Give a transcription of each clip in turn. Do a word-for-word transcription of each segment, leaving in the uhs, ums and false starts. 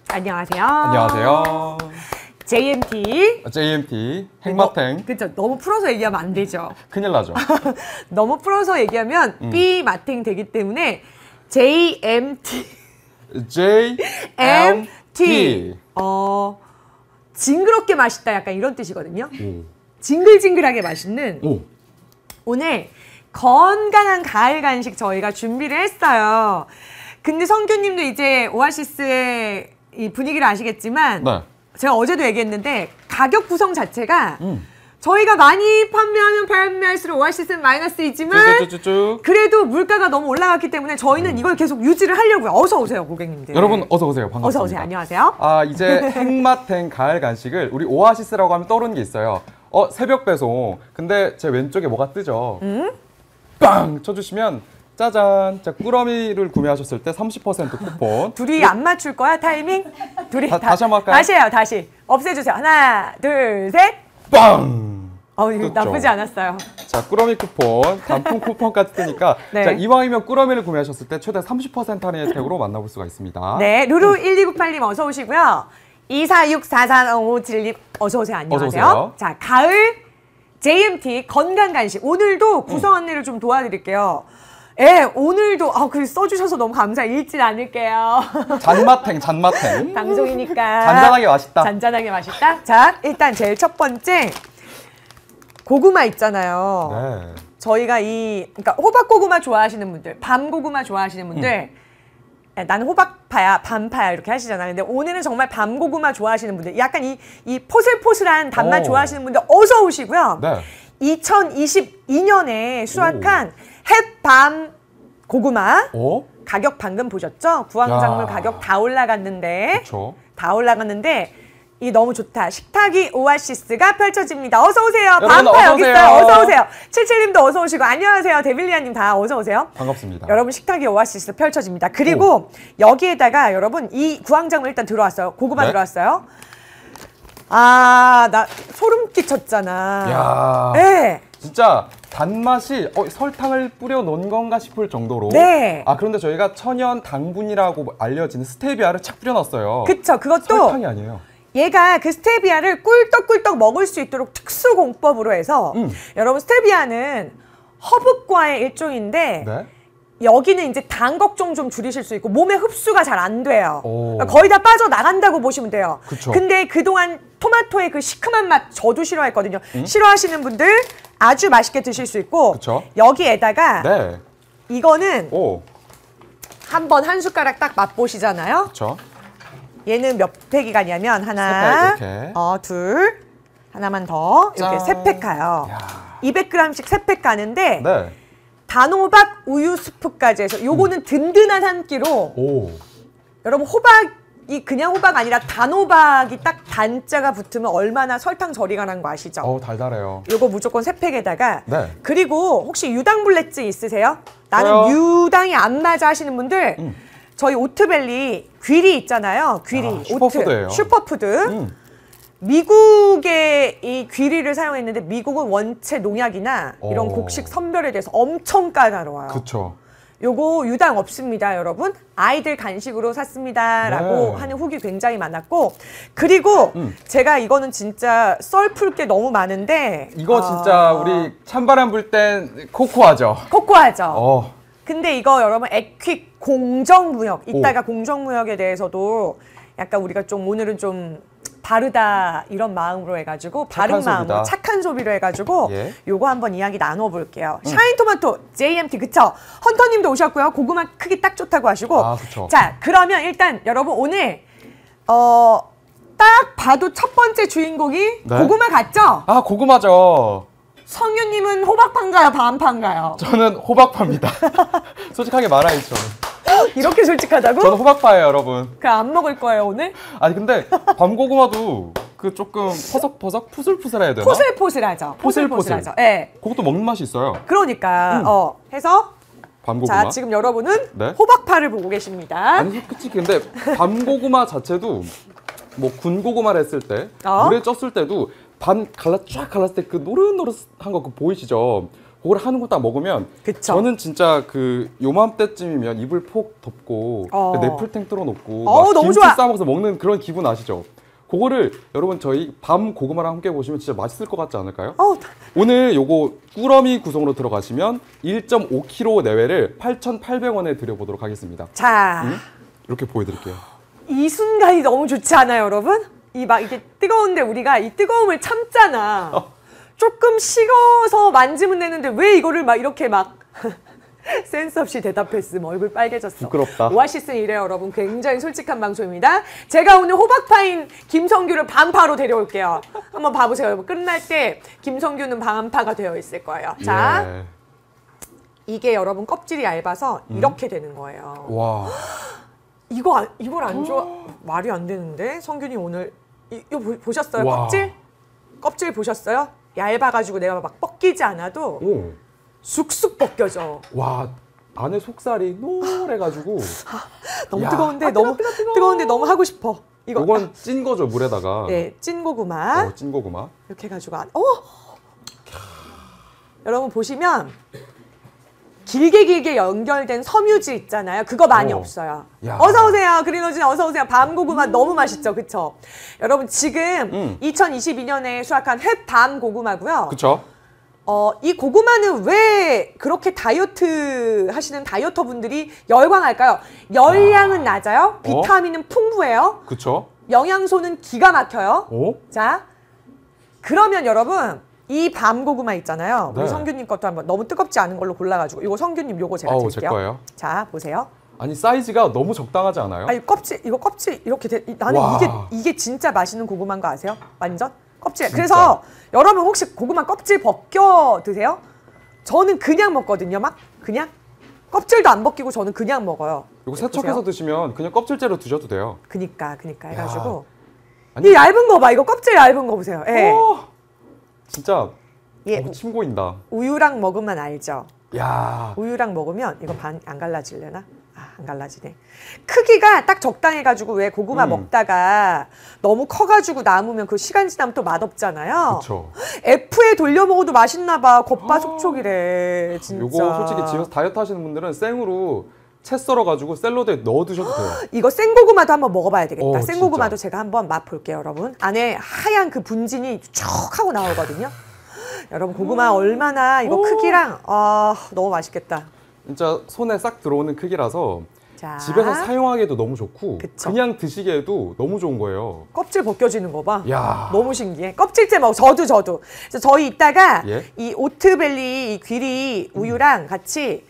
안녕하세요. 안녕하세요. 제이엠티. 제이엠티 핵마탱. 그렇죠. 너무 풀어서 얘기하면 안 되죠. 큰일 나죠. 너무 풀어서 얘기하면 음. B마탱 되기 때문에 제이엠티. 제이엠티. 어, 징그럽게 맛있다 약간 이런 뜻이거든요. 오. 징글징글하게 맛있는 오. 오늘 건강한 가을 간식 저희가 준비를 했어요. 근데 성규님도 이제 오아시스의 이 분위기를 아시겠지만 네. 제가 어제도 얘기했는데 가격 구성 자체가 음. 저희가 많이 판매하면 판매할수록 오아시스는 마이너스이지만 쭈쭈쭈쭈. 그래도 물가가 너무 올라갔기 때문에 저희는 음. 이걸 계속 유지를 하려고요. 어서 오세요, 고객님들. 여러분 어서 오세요. 반갑습니다. 어서 오세요. 안녕하세요. 아 이제 핵마탱 가을 간식을 우리 오아시스라고 하면 떠오르는 게 있어요. 어 새벽 배송. 근데 제 왼쪽에 뭐가 뜨죠? 음? 빵 쳐주시면 짜잔. 자 꾸러미를 구매하셨을 때 삼십 퍼센트 쿠폰. 둘이 안 맞출 거야 타이밍? 둘이 다, 다시 한번 할까요? 다시 해요. 다시 없애주세요. 하나, 둘, 셋. 빵. 어, 이거 떴죠. 나쁘지 않았어요. 자, 꾸러미 쿠폰, 단품 쿠폰까지 뜨니까 네. 자, 이왕이면 꾸러미를 구매하셨을 때 최대 삼십 퍼센트 할인 혜택으로 만나볼 수가 있습니다. 네, 루루 일이구팔 님 어서 오시고요. 이사육 사사오칠 님 어서 오세요. 안녕하세요. 어서 오세요. 자, 가을 제이엠티 건강 간식 오늘도 구성 안내를 좀 도와드릴게요. 예, 오늘도 아, 글 써주셔서 너무 감사해요. 읽진 않을게요. 잔마탱, 잔마탱. 방송이니까. 잔잔하게 맛있다. 잔잔하게 맛있다. 자, 일단 제일 첫 번째 고구마 있잖아요. 네. 저희가 이 그러니까 호박고구마 좋아하시는 분들, 밤고구마 좋아하시는 분들, 음. 나는 호박파야, 밤파야 이렇게 하시잖아요. 근데 오늘은 정말 밤고구마 좋아하시는 분들, 약간 이, 이 포슬포슬한 단맛 오. 좋아하시는 분들 어서 오시고요. 네. 이천이십이 년에 수확한 햇밤 고구마 오? 가격 방금 보셨죠? 구황작물 야. 가격 다 올라갔는데 그쵸. 다 올라갔는데 이 너무 좋다. 식탁이 오아시스가 펼쳐집니다. 어서 오세요. 여러분, 밤파 어서 여기 오세요. 있어요. 어서 오세요. 칠칠님도 어서 오시고 안녕하세요. 데빌리아님 다 어서 오세요. 반갑습니다. 여러분 식탁이 오아시스 펼쳐집니다. 그리고 오. 여기에다가 여러분 이 구황작물 일단 들어왔어요. 고구마 네? 들어왔어요. 아, 나 소름 끼쳤잖아. 야. 네. 진짜 단맛이 어, 설탕을 뿌려 놓은 건가 싶을 정도로. 네. 아 그런데 저희가 천연 당분이라고 알려지는 스테비아를 착 뿌려놨어요. 그쵸. 그것도 설탕이 아니에요. 얘가 그 스테비아를 꿀떡꿀떡 먹을 수 있도록 특수 공법으로 해서 음. 여러분 스테비아는 허브과의 일종인데 네. 여기는 이제 당 걱정 좀 줄이실 수 있고 몸에 흡수가 잘 안 돼요. 오. 그러니까 거의 다 빠져나간다고 보시면 돼요. 그쵸. 근데 그동안 토마토의 그 시큼한 맛 저도 싫어했거든요. 음? 싫어하시는 분들 아주 맛있게 드실 수 있고 그쵸. 여기에다가 네. 이거는 오. 한번 한 숟가락 딱 맛보시잖아요. 그쵸. 얘는 몇 팩이 가냐면 하나, 세 팩, 이렇게. 어, 둘, 하나만 더 이렇게 짠. 세 팩 가요. 야. 이백 그램씩 세 팩 가는데 네. 단호박 우유 스프까지 해서 요거는 음. 든든한 한 끼로 오. 여러분 호박이 그냥 호박 아니라 단호박이 딱 단자가 붙으면 얼마나 설탕 절이가 난 거 아시죠? 어우 달달해요. 요거 무조건 세 팩에다가 네. 그리고 혹시 유당불내증 있으세요? 나는 저요? 유당이 안 맞아 하시는 분들 음. 저희 오트밸리 귀리 있잖아요. 귀리. 아, 슈퍼푸드예요. 오트. 슈퍼푸드. 음. 미국의 이 귀리를 사용했는데 미국은 원체 농약이나 이런 오. 곡식 선별에 대해서 엄청 까다로워요. 그쵸. 요거 유당 없습니다, 여러분. 아이들 간식으로 샀습니다라고 네. 하는 후기 굉장히 많았고 그리고 음. 제가 이거는 진짜 썰 풀 게 너무 많은데 이거 어, 진짜 우리 찬바람 불 땐 코코아죠. 코코아죠. 어. 근데 이거 여러분 에퀵 공정무역 이따가 공정무역에 대해서도 약간 우리가 좀 오늘은 좀 바르다 이런 마음으로 해가지고 바른 착한 마음으로 소비다. 착한 소비로 해가지고 예. 요거 한번 이야기 나눠볼게요. 음. 샤인토마토 제이엠티 그쵸? 헌터님도 오셨고요. 고구마 크기 딱 좋다고 하시고 아, 그쵸. 자 그러면 일단 여러분 오늘 어, 딱 봐도 첫 번째 주인공이 네? 고구마 같죠? 아 고구마죠. 성윤님은 호박파인가요? 밤파인가요? 저는 호박파입니다. 솔직하게 말하죠. 저는. 이렇게 솔직하다고? 저는 호박파예요, 여러분. 그럼 안 먹을 거예요 오늘? 아니 근데 밤고구마도 그 조금 퍼석퍼석 푸슬푸슬해야 되나? 포슬포슬하죠. 포슬포슬. 포슬포슬하죠. 예. 네. 그것도 먹는 맛이 있어요. 그러니까 음. 어 해서 밤고구마. 자 지금 여러분은 네? 호박파를 보고 계십니다. 아니 솔직히 근데 밤고구마 자체도 뭐 군고구마를 했을 때 어? 물에 쪘을 때도 반 갈라 쫙 갈랐을 때 그 노릇노릇한 거 그 보이시죠? 그걸 하는 거 딱 먹으면 그쵸. 저는 진짜 그 요맘때쯤이면 이불 폭 덮고 어. 그 네플탱 틀어놓고 어우, 막 너무 김치 좋아. 싸먹어서 먹는 그런 기분 아시죠? 그거를 여러분 저희 밤 고구마랑 함께 보시면 진짜 맛있을 것 같지 않을까요? 어, 오늘 요거 꾸러미 구성으로 들어가시면 일 점 오 킬로그램 내외를 팔천팔백 원에 드려보도록 하겠습니다. 자, 응? 이렇게 보여드릴게요. 이 순간이 너무 좋지 않아요, 여러분? 이 막 이게 뜨거운데 우리가 이 뜨거움을 참잖아. 어. 조금 식어서 만지면 되는데 왜 이거를 막 이렇게 막 센스 없이 대답했음. 얼굴 빨개졌어. 부끄럽다. 오아시스는 이래요, 여러분. 굉장히 솔직한 방송입니다. 제가 오늘 호박파인 김성규를 반파로 데려올게요. 한번 봐보세요, 여러분. 끝날 때 김성규는 반파가 되어 있을 거예요. 자, 예. 이게 여러분 껍질이 얇아서 이렇게 되는 거예요. 와. 이거 안, 이걸 안 좋아 말이 안 되는데 성균이 오늘 이, 이거 보, 보셨어요? 와. 껍질? 껍질 보셨어요? 얇아가지고 내가 막 벗기지 않아도 오. 쑥쑥 벗겨져. 와. 안에 속살이 노래가지고 너무 야, 뜨거운데 아, 너무 뜨거, 뜨거. 뜨거운데 너무 하고 싶어. 이거 이건 찐 거죠 물에다가. 네, 찐 고구마 어, 찐 고구마. 이렇게 해가지고 안. 어 여러분 보시면 길게 길게 연결된 섬유질 있잖아요. 그거 많이 어. 없어요. 야. 어서 오세요. 그린오진 어서 오세요. 밤고구마 너무 맛있죠. 그쵸? 여러분 지금 음. 이천이십이 년에 수확한 햇 밤고구마고요. 그쵸? 어, 이 고구마는 왜 그렇게 다이어트 하시는 다이어터 분들이 열광할까요? 열량은 낮아요. 비타민은 풍부해요. 그쵸? 영양소는 기가 막혀요. 어? 자, 그러면 여러분 이 밤고구마 있잖아요. 우리 네. 성규님 것도 한번 너무 뜨겁지 않은 걸로 골라가지고 이거 성규님 요거 제가 아우, 드릴게요. 제 거예요. 자, 보세요. 아니 사이즈가 너무 적당하지 않아요? 아니 껍질 이거 껍질 이렇게 돼. 이- 나는 와. 이게 이게 진짜 맛있는 고구마인 거 아세요? 완전 껍질. 진짜. 그래서 여러분 혹시 고구마 껍질 벗겨 드세요? 저는 그냥 먹거든요. 막 그냥 껍질도 안 벗기고 저는 그냥 먹어요. 이거 보세요. 세척해서 드시면 그냥 껍질째로 드셔도 돼요. 그니까 그니까 해가지고 아니- 이 얇은 거 봐. 이거 껍질 얇은 거 보세요. 예. 어, 진짜 예. 어, 침 고인다. 우유랑 먹으면 알죠. 야, 우유랑 먹으면 이거 반 안 갈라지려나? 아, 안 갈라지네. 크기가 딱 적당해가지고 왜 고구마 음. 먹다가 너무 커가지고 남으면 그 시간 지나면 또 맛없잖아요. 그쵸. F에 돌려 먹어도 맛있나 봐. 겉바속촉이래. 진짜. 요거 솔직히 집에서 다이어트 하시는 분들은 생으로 채 썰어가지고 샐러드에 넣어 드셔도 돼요. 이거 생고구마도 한번 먹어봐야 되겠다. 어, 생고구마도 진짜. 제가 한번 맛볼게요, 여러분. 안에 하얀 그 분진이 쭉 하고 나오거든요. 여러분 고구마 얼마나 이거 오. 크기랑 아 너무 맛있겠다. 진짜 손에 싹 들어오는 크기라서 자, 집에서 사용하기에도 너무 좋고 그쵸. 그냥 드시기에도 너무 좋은 거예요. 껍질 벗겨지는 거 봐. 야. 너무 신기해. 껍질째 먹어. 저도 저도. 그래서 저희 이따가 예? 이 오트밸리 이 귀리 우유랑 같이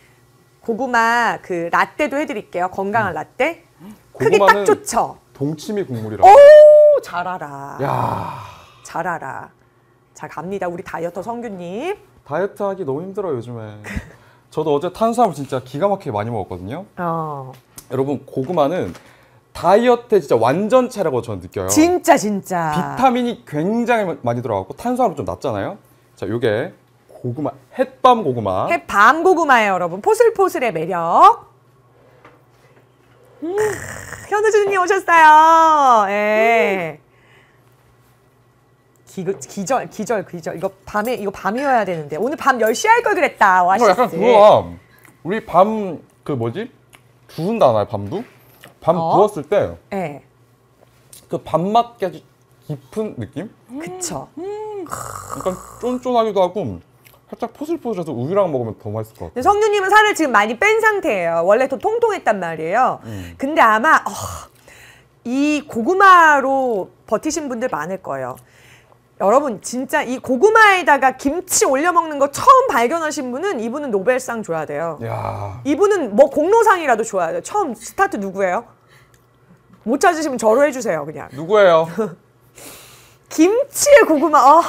고구마 그 라떼도 해드릴게요. 건강한 라떼. 크기 딱 고구마는 좋죠. 동치미 국물이라고. 오, 잘 알아. 야, 잘 알아. 자, 갑니다. 우리 다이어터 성규님. 다이어트 하기 너무 힘들어요 요즘에. 저도 어제 탄수화물 진짜 기가 막히게 많이 먹었거든요. 어. 여러분 고구마는 다이어트에 진짜 완전체라고 저는 느껴요. 진짜 진짜. 비타민이 굉장히 많이 들어가고 탄수화물 좀 낮잖아요. 자, 요게 고구마, 햇밤 고구마. 밤 고구마예요, 여러분. 포슬포슬의 매력. 음. 현우주님 오셨어요. 예. 기, 기절, 기절, 기절. 이거 밤에, 이거 밤이어야 되는데. 오늘 밤 열 시 할 걸 그랬다. 와, 이거 약간 그거야. 우리 밤 그 뭐지? 두운다 하나요? 밤두? 밤 어? 부었을 때 그 예. 밥맛까지 깊은 느낌? 그쵸. 약간 쫀쫀하기도 하고 살짝 포슬포슬해서 우유랑 먹으면 더 맛있을 것 같아요. 근데 성유님은 살을 지금 많이 뺀 상태예요. 원래 더 통통했단 말이에요. 음. 근데 아마 어, 이 고구마로 버티신 분들 많을 거예요. 여러분 진짜 이 고구마에다가 김치 올려 먹는 거 처음 발견하신 분은 이분은 노벨상 줘야 돼요. 야, 이분은 뭐 공로상이라도 줘야 돼요. 처음 스타트 누구예요? 못 찾으시면 저로 해주세요 그냥. 누구예요? 김치에 고구마. 아,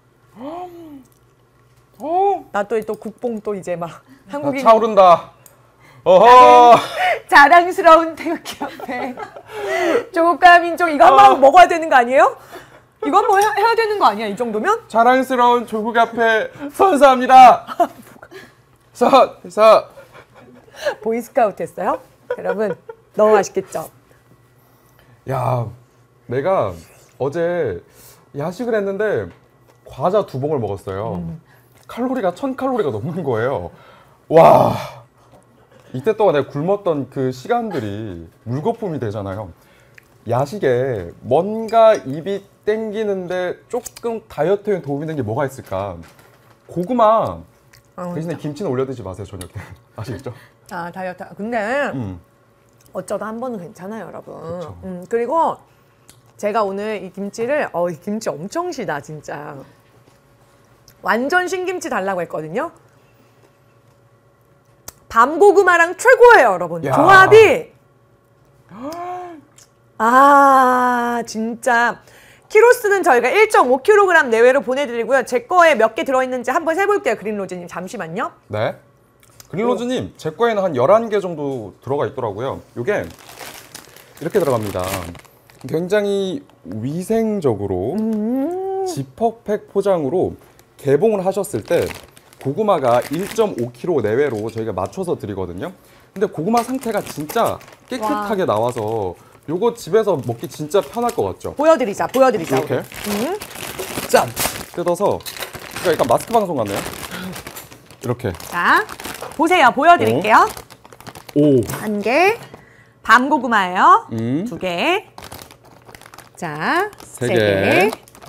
어, 나 또 또 국뽕 또 이제 막 나 한국인 차오른다. 어허. 자랑스러운 태극기 앞에 조국과 민족 이거 한번 어. 먹어야 되는 거 아니에요? 이거 한번 해야, 해야 되는 거 아니야? 이 정도면? 자랑스러운 조국 앞에 선사합니다. 서, 서. 보이스카우트 했어요? 여러분 너무 맛있겠죠? 야, 내가 어제 야식을 했는데 과자 두 봉을 먹었어요. 음. 칼로리가 천 칼로리가 넘는 거예요. 와, 이때 동안 내가 굶었던 그 시간들이 물거품이 되잖아요. 야식에 뭔가 입이 땡기는데 조금 다이어트에 도움이 되는 게 뭐가 있을까? 고구마 아, 대신에 김치는 올려 드지 마세요, 저녁에. 아시겠죠? 아 다이어트. 근데 음. 어쩌다 한 번은 괜찮아요, 여러분. 그쵸. 음, 그리고 제가 오늘 이 김치를 어, 이 김치 엄청 시다 진짜. 완전 신김치 달라고 했거든요. 밤고구마랑 최고예요, 여러분. 야. 조합이 아 진짜 키로수는 저희가 일 점 오 킬로그램 내외로 보내드리고요. 제 거에 몇 개 들어있는지 한번 세볼게요, 그린로즈님. 잠시만요. 네. 그린로즈님, 제 거에는 한 열한 개 정도 들어가 있더라고요. 이게 이렇게 들어갑니다. 굉장히 위생적으로 음 지퍼팩 포장으로 개봉을 하셨을 때 고구마가 일 점 오 킬로그램 내외로 저희가 맞춰서 드리거든요. 근데 고구마 상태가 진짜 깨끗하게 나와서 요거 집에서 먹기 진짜 편할 것 같죠? 보여드리자, 보여드리자. 이렇게 음. 짠! 뜯어서 그러니까 약간 마스크 방송 같네요. 이렇게 자, 보세요. 보여드릴게요. 오, 한 개, 밤고구마예요. 음, 두 개, 자, 세 세 개, 개,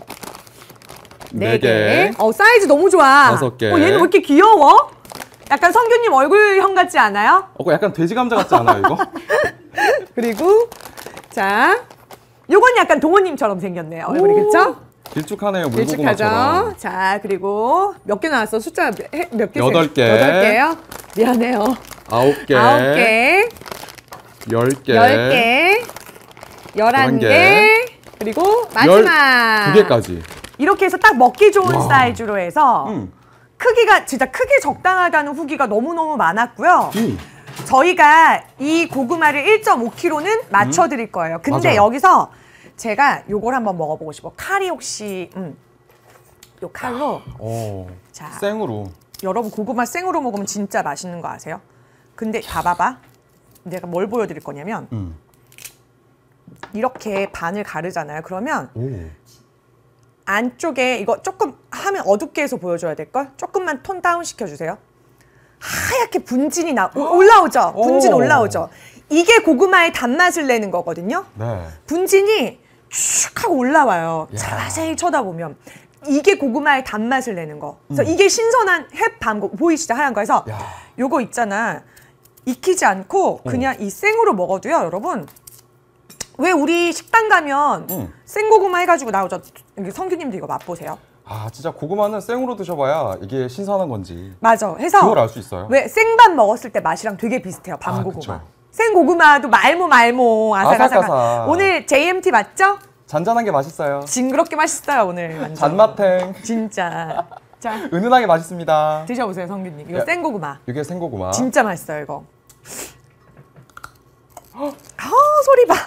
네 네 개, 개. 어, 사이즈 너무 좋아. 다섯 개. 어, 얘는 왜 이렇게 귀여워? 약간 성규님 얼굴형 같지 않아요? 어, 약간 돼지 감자 같지 않아요, 이거? 그리고 자, 요건 약간 동호님처럼 생겼네요. 얼굴이 오, 그쵸? 길쭉하네요, 길쭉하죠? 물고구마처럼. 자, 그리고 몇 개 나왔어? 숫자 몇 개? 여덟 개. 여덟 개요? 미안해요. 아홉 개, 아홉 개, 열 개, 열 개, 열한 개. 개, 그리고 마지막 두 개까지. 이렇게 해서 딱 먹기 좋은 와. 사이즈로 해서 음. 크기가 진짜 크기 적당하다는 후기가 너무너무 많았고요. 음. 저희가 이 고구마를 일 점 오 킬로그램는 맞춰드릴 거예요. 근데 맞아요. 여기서 제가 요걸 한번 먹어보고 싶어. 칼이 혹시 음, 요 칼로 오, 자. 생으로. 여러분 고구마 생으로 먹으면 진짜 맛있는 거 아세요? 근데 봐봐봐. 내가 뭘 보여드릴 거냐면 음. 이렇게 반을 가르잖아요. 그러면 오. 안쪽에 이거 조금 하면 어둡게 해서 보여줘야 될걸? 조금만 톤 다운 시켜주세요. 하얗게 분진이 나 올라오죠? 분진 오. 올라오죠? 이게 고구마의 단맛을 내는 거거든요. 네. 분진이 쭉 하고 올라와요. 야. 자세히 쳐다보면. 이게 고구마의 단맛을 내는 거. 그래서 음. 이게 신선한 햇밤 보이시죠? 하얀 거에서 야. 요거 있잖아. 익히지 않고 그냥 이 생으로 먹어도요, 여러분. 왜 우리 식당 가면 음. 생고구마 해가지고 나오죠? 여기 성규님도 이거 맛보세요. 아, 진짜 고구마는 생으로 드셔봐야 이게 신선한 건지 맞아. 해서 그걸 알 수 있어요. 왜 생밥 먹었을 때 맛이랑 되게 비슷해요. 아, 밤고구마. 그쵸. 생고구마도 말모 말모 아삭아삭한. 아삭아삭. 오늘 제이엠티 맞죠? 잔잔한 게 맛있어요. 징그럽게 맛있어요 오늘. 완전. 잔맛탱. 진짜. 자 은은하게 맛있습니다. 드셔보세요 성규님. 이거 야. 생고구마. 이게 생고구마. 진짜 맛있어요 이거. 아 소리 봐.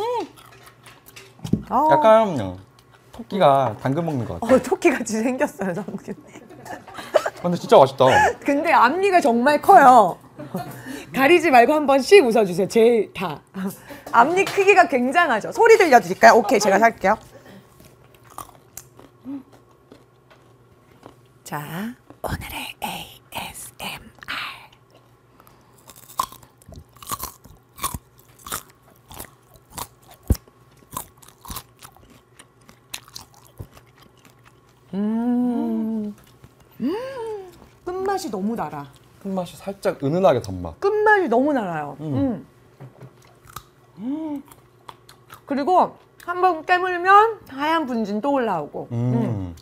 어, 약간 토끼가 당근 먹는 것 같아요. 어, 토끼같이 생겼어요 성규님. 근데 진짜 맛있다. 근데 앞니가 정말 커요. 가리지 말고 한번 씩 웃어주세요. 제일 다. 앞니 크기가 굉장하죠. 소리 들려드릴까요? 오케이, 제가 살게요. 자, 오늘의 에이에스엠알. 음, 음, 끝맛이 너무 달아. 끝맛이 살짝 은은하게 단맛. 끝맛이 너무 달아요. 음. 음. 음. 그리고 한번 깨물면 하얀 분진 또 올라오고, 음. 음.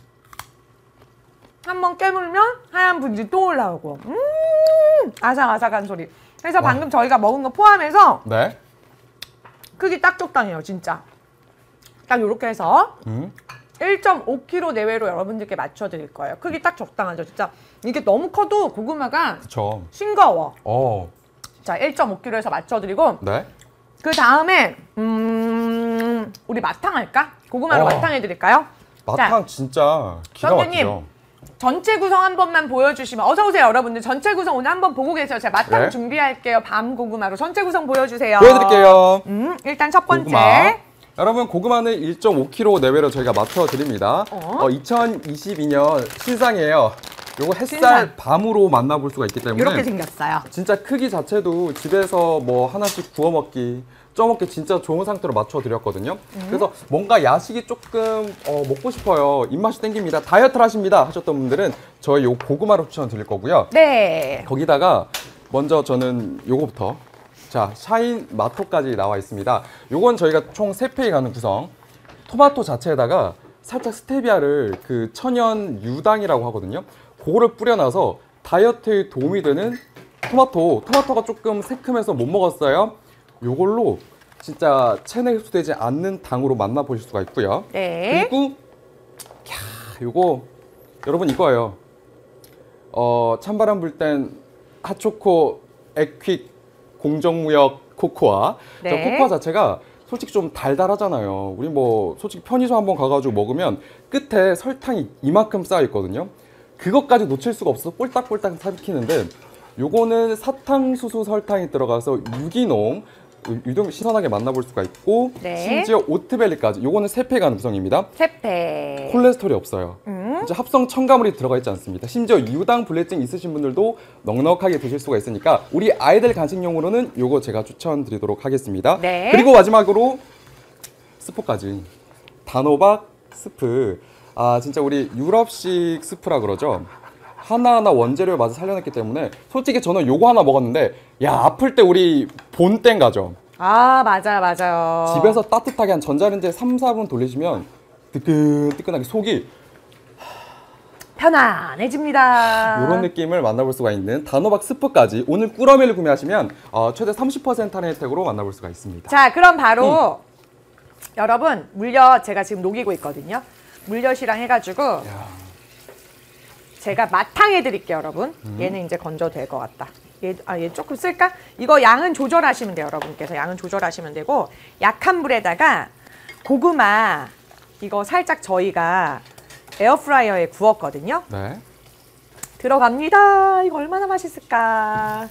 한번 깨물면 하얀 분진 또 올라오고, 음, 아삭아삭한 소리. 그래서 와. 방금 저희가 먹은 거 포함해서 네. 크기 딱 적당해요, 진짜. 딱 이렇게 해서 음. 일 점 오 킬로그램 내외로 여러분들께 맞춰드릴 거예요. 크기 딱 적당하죠, 진짜. 이게 너무 커도 고구마가 그쵸. 싱거워. 어. 자, 일 점 오 킬로그램에서 맞춰드리고, 네. 그 다음에 음 우리 마탕 할까? 고구마로 어. 마탕 해드릴까요? 마탕 진짜 기가 선배님. 막히죠. 전체 구성 한 번만 보여주시면 어서 오세요 여러분들. 전체 구성 오늘 한번 보고 계세요. 제가 마탕 네. 준비할게요. 밤 고구마로 전체 구성 보여주세요. 보여드릴게요. 음 일단 첫 번째 고구마. 여러분 고구마는 일 점 오 킬로그램 내외로 저희가 맞춰 드립니다. 어? 어, 이천이십이 년 신상이에요. 요거 햇살 신선. 밤으로 만나볼 수가 있기 때문에 이렇게 생겼어요. 진짜 크기 자체도 집에서 뭐 하나씩 구워 먹기, 쪄 먹기 진짜 좋은 상태로 맞춰 드렸거든요. 음. 그래서 뭔가 야식이 조금 어, 먹고 싶어요, 입맛이 땡깁니다, 다이어트를 하십니다 하셨던 분들은 저희 요 고구마를 추천 드릴 거고요. 네. 거기다가 먼저 저는 요거부터, 자, 샤인 마토까지 나와 있습니다. 요건 저희가 총 세 팩이 가는 구성. 토마토 자체에다가 살짝 스테비아를 그 천연 유당이라고 하거든요. 그거를 뿌려놔서 다이어트에 도움이 되는 토마토. 토마토가 조금 새큼해서 못 먹었어요. 요걸로 진짜 체내 흡수되지 않는 당으로 만나보실 수가 있고요. 네. 그리고 야, 요거 여러분 이거예요. 어, 찬바람 불 땐 핫초코 에퀵 공정무역 코코아. 네. 저 코코아 자체가 솔직히 좀 달달하잖아요. 우리 뭐 솔직히 편의점 한번 가가지고 먹으면 끝에 설탕이 이만큼 쌓여 있거든요. 그것까지 놓칠 수가 없어서 꼴딱꼴딱 삼키는데, 요거는 사탕수수 설탕이 들어가서 유기농, 유동 신선하게 만나볼 수가 있고, 네. 심지어 오트벨리까지. 요거는 세 팩 가는 구성입니다. 세 팩. 콜레스테롤이 없어요. 음. 진짜 합성 첨가물이 들어가 있지 않습니다. 심지어 유당 불내증 있으신 분들도 넉넉하게 드실 수가 있으니까 우리 아이들 간식용으로는 요거 제가 추천드리도록 하겠습니다. 네. 그리고 마지막으로 스프까지. 단호박 스프. 아, 진짜 우리 유럽식 스프라 그러죠. 하나하나 원재료의 맛을 살려냈기 때문에 솔직히 저는 요거 하나 먹었는데, 야, 아플 때 우리 본땡 가죠. 아, 맞아요, 맞아요. 집에서 따뜻하게 한 전자레인지에 삼, 사 분 돌리시면 뜨끈뜨끈하게 속이 편안해집니다. 이런 느낌을 만나볼 수가 있는 단호박 스프까지 오늘 꾸러미를 구매하시면 어, 최대 삼십 퍼센트 할인 혜택으로 만나볼 수가 있습니다. 자, 그럼 바로 음. 여러분 물엿 제가 지금 녹이고 있거든요. 물엿이랑 해가지고 야. 제가 맛탕해 드릴게요, 여러분. 음. 얘는 이제 건져도 될 것 같다. 얘, 아, 얘 조금 쓸까? 이거 양은 조절하시면 돼요, 여러분께서. 양은 조절하시면 되고, 약한 불에다가 고구마 이거 살짝 저희가 에어프라이어에 구웠거든요. 네. 들어갑니다. 이거 얼마나 맛있을까.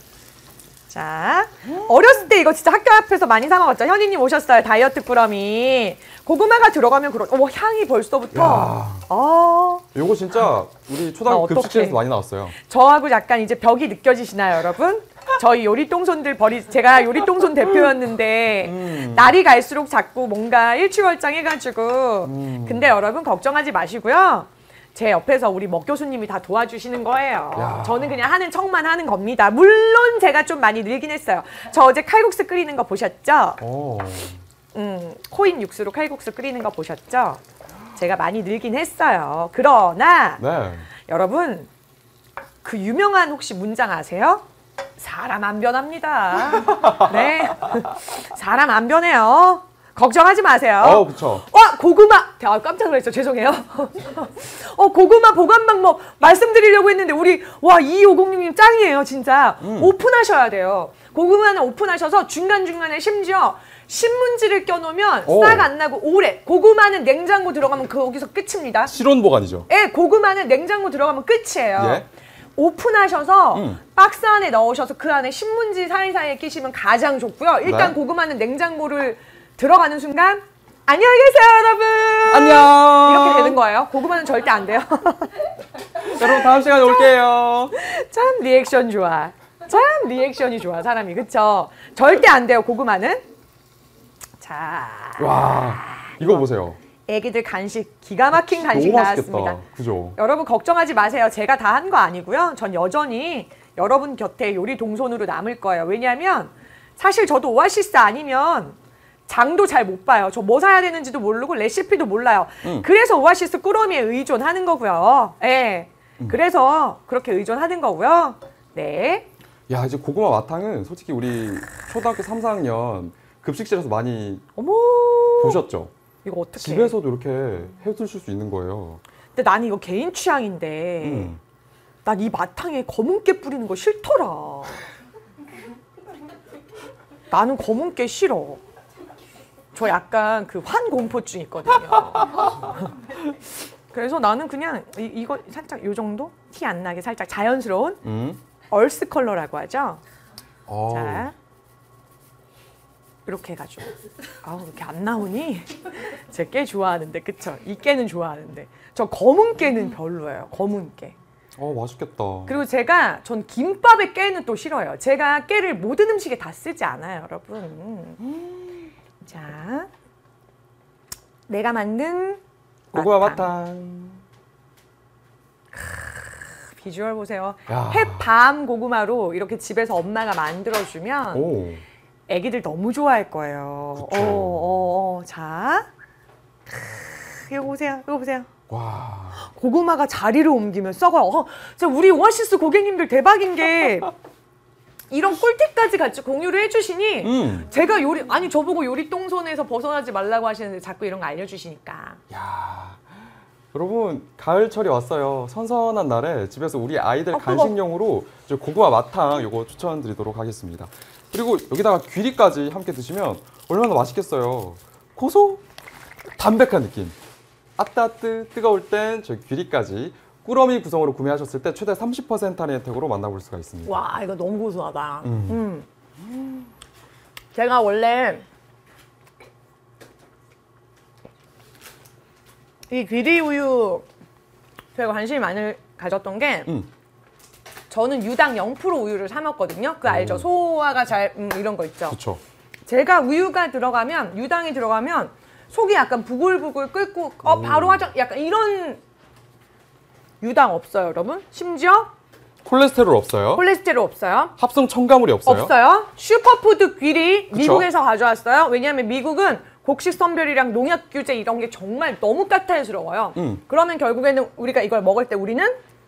자, 어렸을 때 이거 진짜 학교 앞에서 많이 사 먹었죠. 현이님 오셨어요. 다이어트 꾸러미. 고구마가 들어가면 그런, 어, 향이 벌써부터. 야. 어. 요거 진짜 우리 초등학교 나 급식실에서 어떡해. 많이 나왔어요. 저하고 약간 이제 벽이 느껴지시나요, 여러분? 저희 요리똥손들 버리, 제가 요리똥손 대표였는데, 음. 날이 갈수록 자꾸 뭔가 일취월장해가지고. 음. 근데 여러분 걱정하지 마시고요. 제 옆에서 우리 먹 교수님이 다 도와주시는 거예요. 야. 저는 그냥 하는 척만 하는 겁니다. 물론 제가 좀 많이 늘긴 했어요. 저 어제 칼국수 끓이는 거 보셨죠? 오. 음, 코인 육수로 칼국수 끓이는 거 보셨죠? 제가 많이 늘긴 했어요. 그러나 네. 여러분 그 유명한 혹시 문장 아세요? 사람 안 변합니다. 네, 사람 안 변해요. 걱정하지 마세요. 어, 그쵸. 와, 고구마! 아, 깜짝 놀랐죠. 죄송해요. 어, 고구마 보관 방법 말씀드리려고 했는데 우리 와, 이오공육님 짱이에요. 진짜. 음. 오픈하셔야 돼요. 고구마는 오픈하셔서 중간중간에 심지어 신문지를 껴놓으면 오. 싹 안 나고 오래. 고구마는 냉장고 들어가면 거기서 끝입니다. 실온 보관이죠. 예, 고구마는 냉장고 들어가면 끝이에요. 예. 오픈하셔서 음. 박스 안에 넣으셔서 그 안에 신문지 사이사이에 끼시면 가장 좋고요. 일단 네. 고구마는 냉장고를 들어가는 순간 안녕히 계세요, 여러분. 안녕. 이렇게 되는 거예요. 고구마는 절대 안 돼요. 여러분 다음 시간에 올게요. 참 리액션 좋아. 참 리액션이 좋아, 사람이. 그쵸? 절대 안 돼요, 고구마는. 자, 와, 이거 보세요. 애기들 간식, 기가 막힌 간식 너무 나왔습니다. 맛있겠다. 그죠? 여러분 걱정하지 마세요. 제가 다 한 거 아니고요. 전 여전히 여러분 곁에 요리 동선으로 남을 거예요. 왜냐하면 사실 저도 오아시스 아니면 장도 잘 못 봐요. 저 뭐 사야 되는지도 모르고 레시피도 몰라요. 음. 그래서 오아시스 꾸러미에 의존하는 거고요. 예. 음. 그래서 그렇게 의존하는 거고요. 네. 야, 이제 고구마 마탕은 솔직히 우리 초등학교 삼, 사 학년 급식실에서 많이 어머. 보셨죠? 이거 어떻게? 집에서도 이렇게 해 드실 수 있는 거예요. 근데 나는 이거 개인 취향인데 음. 난 이 마탕에 검은깨 뿌리는 거 싫더라. 나는 검은깨 싫어. 저 약간 그 환공포증 있거든요. 그래서 나는 그냥 이, 이거 살짝 요 정도? 티 안 나게 살짝 자연스러운 음. 얼스 컬러라고 하죠. 어우. 자, 이렇게 해가지고. 아우, 이렇게 안 나오니? 제가 깨 좋아하는데, 그쵸? 이 깨는 좋아하는데. 저 검은 깨는 별로예요, 검은 깨. 어, 맛있겠다. 그리고 제가 전 김밥에 깨는 또 싫어요. 제가 깨를 모든 음식에 다 쓰지 않아요, 여러분. 음. 자, 내가 만든 고구마 마탕. 마탕. 크, 비주얼 보세요. 야. 햇밤 고구마로 이렇게 집에서 엄마가 만들어주면 오. 애기들 너무 좋아할 거예요. 그쵸. 어, 어, 어. 자, 크, 이거 보세요. 이거 보세요. 와. 고구마가 자리를 옮기면 썩어요. 어, 진짜 우리 오아시스 고객님들 대박인 게 이런 꿀팁까지 같이 공유를 해주시니 음. 제가 요리 아니 저보고 요리 똥손에서 벗어나지 말라고 하시는데 자꾸 이런 거 알려주시니까. 야. 여러분 가을철이 왔어요. 선선한 날에 집에서 우리 아이들 아, 간식용으로 이제 고구마 마탕 요거 추천드리도록 하겠습니다. 그리고 여기다가 귀리까지 함께 드시면 얼마나 맛있겠어요. 고소 담백한 느낌. 아따뜨 뜨거울 땐 저 귀리까지 꾸러미 구성으로 구매하셨을 때 최대 삼십 퍼센트 할인 혜택으로 만나볼 수가 있습니다. 와 이거 너무 고소하다. 음. 음. 제가 원래 이 귀리 우유 제가 관심이 많이 가졌던 게 음. 저는 유당 영 퍼센트 우유를 사 먹거든요. 그 알죠? 오. 소화가 잘 음, 이런 거 있죠. 그렇죠. 제가 우유가 들어가면 유당이 들어가면 속이 약간 부글부글 끓고 어 바로 화장 약간 이런 유당 없어요, 여러분. 심지어 콜레스테롤 없어요. 콜레스테롤 없어요. 합성 첨가물이 없어요. 없어요. 슈퍼푸드 귀리 그쵸? 미국에서 가져왔어요. 왜냐하면 미국은 곡식 선별이랑 농약 규제 이런 게 정말 너무 까탈스러워요. 음. 그러면 결국에는 우리가 이걸 먹을 때 우리는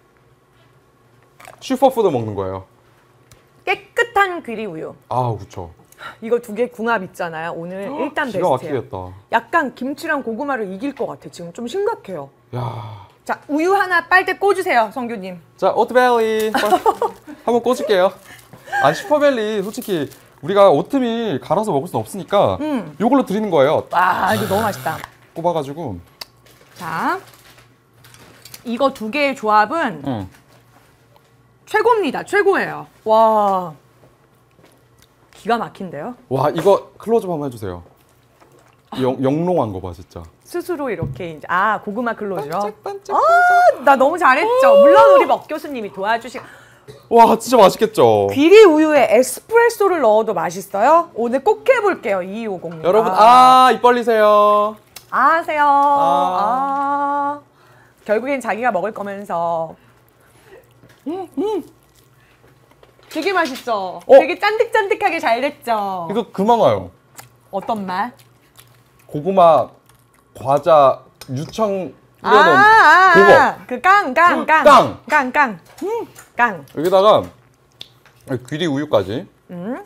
슈퍼푸드 먹는 거예요. 깨끗한 귀리 우유. 아, 그렇죠. 이거 두 개 궁합 있잖아요. 오늘 일단 기가 베스트예요. 막히겠다. 약간 김치랑 고구마를 이길 것 같아. 지금 좀 심각해요. 야. 자, 우유 하나 빨대 꽂으세요, 성규님. 자, 오트밸리 한번 꽂을게요. 아니, 슈퍼밸리 솔직히 우리가 오트밀 갈아서 먹을 수는 없으니까 음. 이걸로 드리는 거예요. 와, 이거 너무 맛있다. 꼽아가지고. 자, 이거 두 개의 조합은 응. 최고입니다. 최고예요. 와, 기가 막힌데요? 와, 이거 클로즈업 한번 해주세요. 영, 영롱한 거 봐, 진짜. 스스로 이렇게 이제 아 고구마 클로즈요. 반짝반짝. 아, 나 너무 잘했죠. 물론 우리 먹 교수님이 도와주시. 와, 진짜 맛있겠죠. 귀리 우유에 에스프레소를 넣어도 맛있어요. 오늘 꼭 해볼게요. 이이오공. 여러분, 아, 입 벌리세요. 아세요. 아. 아. 결국엔 자기가 먹을 거면서. 음, 음. 되게 맛있죠. 어? 되게 짠득짠득하게 잘 됐죠. 이거 그만 와요. 어떤 맛? 고구마, 과자, 유청 아, 뿌려놓은 아, 그거. 아, 그 깡, 깡, 깡. 깡. 깡, 깡. 음, 깡. 여기다가 귀리 우유까지. 음.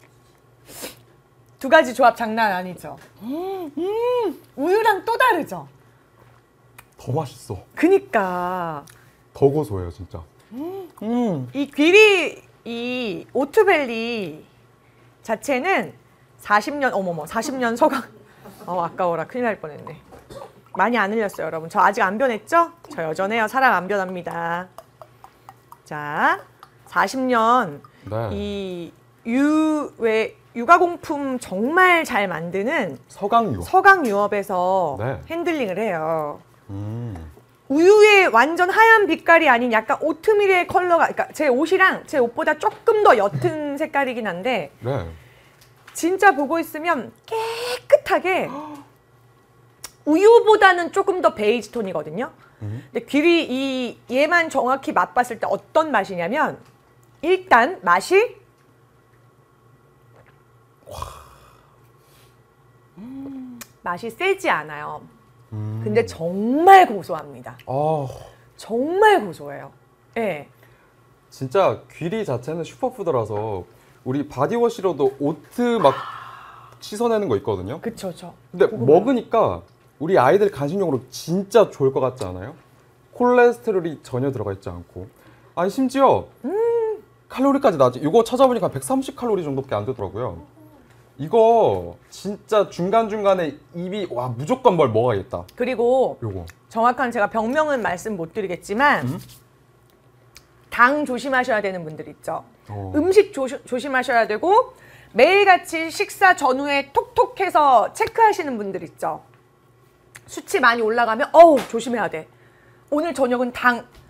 두 가지 조합 장난 아니죠. 음, 우유랑 또 다르죠. 더 맛있어. 그니까 더 고소해요, 진짜. 음. 이 귀리 이 오트밸리 자체는 사십 년 어머머 사십 년 서강. 어 아까워라 큰일 날 뻔했네. 많이 안 흘렸어요, 여러분. 저 아직 안 변했죠? 저 여전해요. 사람 안 변합니다. 자, 사십 년 네. 이 유 왜 육아공품 정말 잘 만드는 서강유. 서강유업에서 네. 핸들링을 해요. 음. 우유의 완전 하얀 빛깔이 아닌 약간 오트밀의 컬러가, 그러니까 제 옷이랑 제 옷보다 조금 더 옅은 색깔이긴 한데 네. 진짜 보고 있으면 깨끗하게 우유보다는 조금 더 베이지 톤이거든요. 음. 근데 귀리 이 얘만 정확히 맛봤을 때 어떤 맛이냐면 일단 맛이 음, 맛이 세지 않아요. 음. 근데 정말 고소합니다. 아, 정말 고소해요. 예. 네. 진짜 귀리 자체는 슈퍼푸드라서 우리 바디워시로도 오트 막 씻어내는 거 있거든요. 그쵸, 저. 근데 고구마. 먹으니까 우리 아이들 간식용으로 진짜 좋을 것 같지 않아요? 콜레스테롤이 전혀 들어가 있지 않고. 아니 심지어 음. 칼로리까지 낮지. 이거 찾아보니까 백삼십 칼로리 정도밖에 안 되더라고요. 이거 진짜 중간중간에 입이 와 무조건 뭘 먹어야겠다. 그리고 요거. 정확한 제가 병명은 말씀 못 드리겠지만 음? 당 조심하셔야 되는 분들 있죠. 어. 음식 조시, 조심하셔야 되고 매일같이 식사 전후에 톡톡해서 체크하시는 분들 있죠. 수치 많이 올라가면 어우 조심해야 돼. 오늘 저녁은 당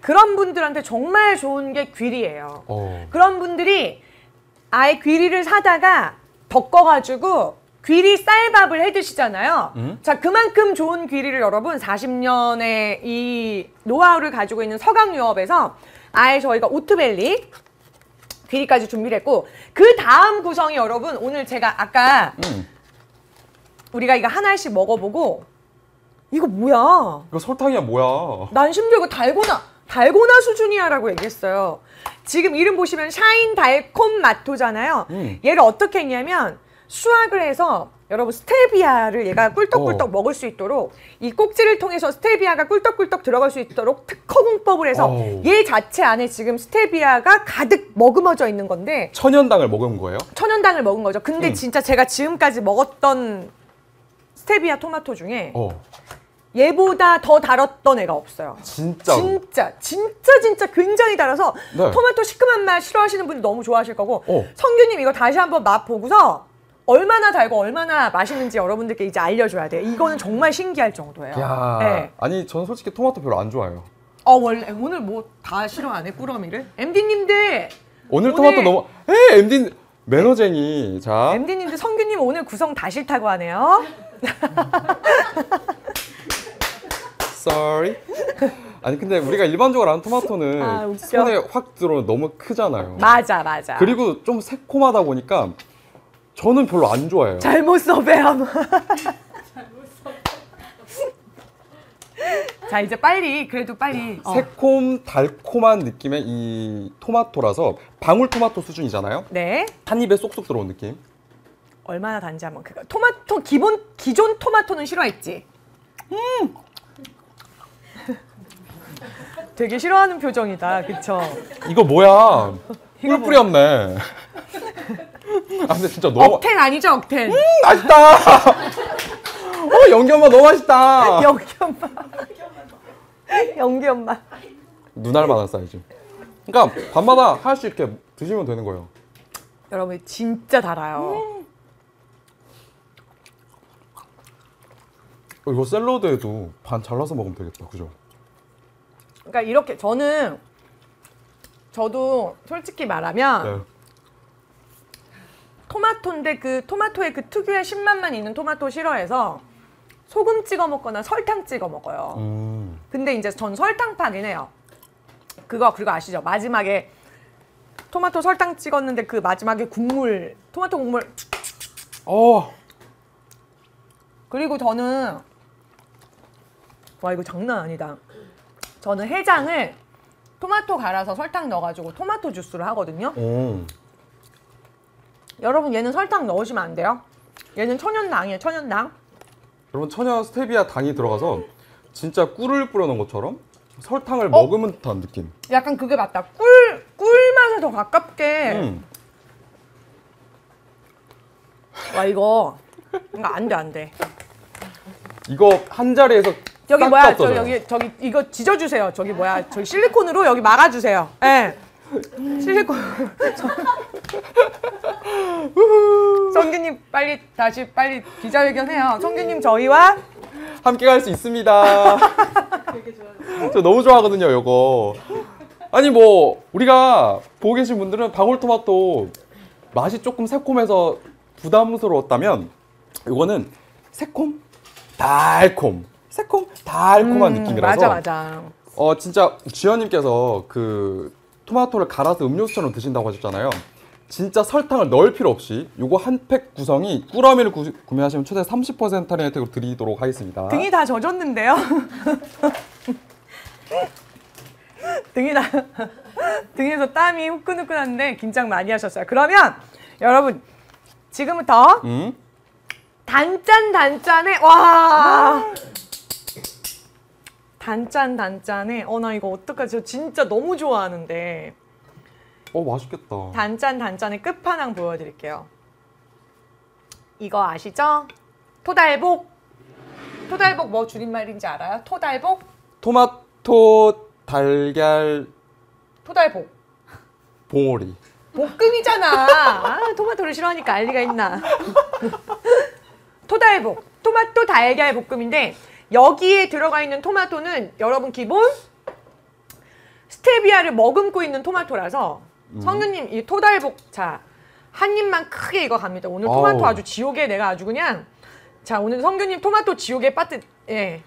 그런 분들한테 정말 좋은 게 귀리예요. 어. 그런 분들이 아예 귀리를 사다가 덮어가지고 귀리 쌀밥을 해 드시잖아요. 음? 자, 그만큼 좋은 귀리를 여러분 사십 년의 이 노하우를 가지고 있는 서강유업에서 아예 저희가 오트밸리 귀리까지 준비를 했고, 그 다음 구성이 여러분 오늘 제가 아까 음. 우리가 이거 하나씩 먹어보고 이거 뭐야? 이거 설탕이야 뭐야? 난 심지어 이거 달고나 달고나 수준이야 라고 얘기했어요. 지금 이름 보시면 샤인 달콤 마토잖아요. 음. 얘를 어떻게 했냐면 수확을 해서 여러분 스테비아를 얘가 꿀떡꿀떡 어. 먹을 수 있도록 이 꼭지를 통해서 스테비아가 꿀떡꿀떡 들어갈 수 있도록 특허 공법을 해서 어. 얘 자체 안에 지금 스테비아가 가득 머금어져 있는 건데, 천연당을 먹은 거예요? 천연당을 먹은 거죠. 근데 음. 진짜 제가 지금까지 먹었던 스테비아 토마토 중에 어. 얘보다 더 달았던 애가 없어요. 진짜. 진짜 진짜 진짜 굉장히 달아서 네. 토마토 시큼한 맛 싫어하시는 분들 너무 좋아하실 거고, 어. 성규님 이거 다시 한번 맛 보고서 얼마나 달고 얼마나 맛있는지 여러분들께 이제 알려줘야 돼요. 이거는 정말 신기할 정도예요. 야. 네. 아니 저는 솔직히 토마토 별로 안 좋아해요. 어 원래 오늘 뭐 다 싫어 안 해? 꾸러미를? 엠디님들 오늘 오늘- 토마토 너무 에 엠디 매너쟁이. 자. 엠디님들 성규님 오늘 구성 다 싫다고 하네요. Sorry. 아니 근데 우리가 일반적으로 아는 토마토는 아, 웃겨. 손에 확 들어오면 너무 크잖아요. 맞아 맞아. 그리고 좀 새콤하다 보니까 저는 별로 안 좋아해요. 잘못 섭외함. 자 이제 빨리 그래도 빨리 어. 새콤 달콤한 느낌의 이 토마토라서 방울토마토 수준이잖아요. 네. 한 입에 쏙쏙 들어온 느낌. 얼마나 단지 한번 그거 토마토 기본 기존 토마토는 싫어했지. 음. 되게 싫어하는 표정이다, 그쵸? 이거 뭐야? 이거 꿀 뿌렸네. 아 근데 진짜 너무 억텐 아니죠, 억텐? 음, 맛있다. 어 연기 엄마 너무 맛있다. 연기 엄마. 연기 엄마. 눈알 만한 사이즈. 그러니까 밤마다 하나씩 이렇게 드시면 되는 거예요. 여러분 진짜 달아요. 어, 이거 샐러드에도 반 잘라서 먹으면 되겠다, 그죠? 그러니까 이렇게 저는 저도 솔직히 말하면 네. 토마토인데 그 토마토의 그 특유의 신맛만 있는 토마토 싫어해서 소금 찍어 먹거나 설탕 찍어 먹어요. 음. 근데 이제 전 설탕파긴 해요. 그거 그거 아시죠? 마지막에 토마토 설탕 찍었는데 그 마지막에 국물, 토마토 국물. 어. 그리고 저는 와 이거 장난 아니다. 저는 해장을 토마토 갈아서 설탕 넣어가지고 토마토 주스를 하거든요. 오. 여러분 얘는 설탕 넣으시면 안 돼요. 얘는 천연당이에요, 천연당. 여러분 천연 스테비아 당이 들어가서 진짜 꿀을 뿌려놓은 것처럼 설탕을 어? 머금은 듯한 느낌. 약간 그게 맞다. 꿀, 꿀 맛에 더 가깝게. 음. 와 이거 이거 안 돼, 안 돼. 이거 한 자리에서 여기 싹 뭐야? 다 저 떠져요. 여기 저기 이거 지져주세요. 저기 뭐야? 저기 실리콘으로 여기 막아주세요. 예. 네. 실리콘. 성규님 빨리 다시 빨리 기자회견해요. 성규님 저희와 함께 갈 수 있습니다. 저 너무 좋아하거든요, 이거. 아니 뭐 우리가 보고 계신 분들은 방울토마토 맛이 조금 새콤해서 부담스러웠다면 이거는 새콤, 달콤, 새콤, 달콤한 음, 느낌이라서 맞아 맞아. 어 진짜 지연님께서 그 토마토를 갈아서 음료수처럼 드신다고 하셨잖아요. 진짜 설탕을 넣을 필요 없이 요거 한 팩 구성이 꾸러미를 구, 구매하시면 최대 삼십 퍼센트 할인 혜택을 드리도록 하겠습니다. 등이 다 젖었는데요. 등이 다 등에서 땀이 후끈후끈한데 긴장 많이 하셨어요. 그러면 여러분 지금부터 음? 단짠 단짠에 와 단짠 단짠에 어 나 이거 어떡하지? 저 진짜 너무 좋아하는데 어 맛있겠다. 단짠 단짠의 끝판왕 보여드릴게요. 이거 아시죠? 토달복. 토달복 뭐 줄임말인지 알아요? 토달복? 토마토 달걀 토달복. 봉오리. 볶음이잖아. 아, 토마토를 싫어하니까 알리가 있나. 토달복. 토마토 달걀 볶음인데 여기에 들어가 있는 토마토는 여러분 기본 스테비아를 머금고 있는 토마토라서 음. 성규님 이 토달복 자 한 입만 크게 이거 갑니다. 오늘 토마토 아우. 아주 지옥에 내가 아주 그냥 자 오늘 성규님 토마토 지옥에 빠뜨 예.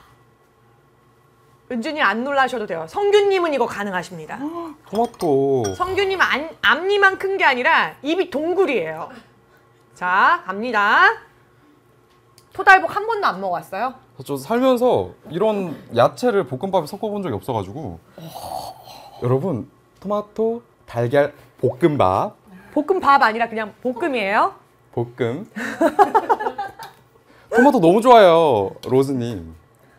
은준이 안 놀라셔도 돼요. 성규님은 이거 가능하십니다. 토마토. 성규님 안, 앞니만 큰 게 아니라 입이 동굴이에요. 자 갑니다. 토달복 한 번도 안 먹어봤어요? 저 살면서 이런 야채를 볶음밥에 섞어본 적이 없어가지고 여러분 토마토 달걀 볶음밥 볶음밥 아니라 그냥 볶음이에요. 볶음 토마토 너무 좋아요 로즈님.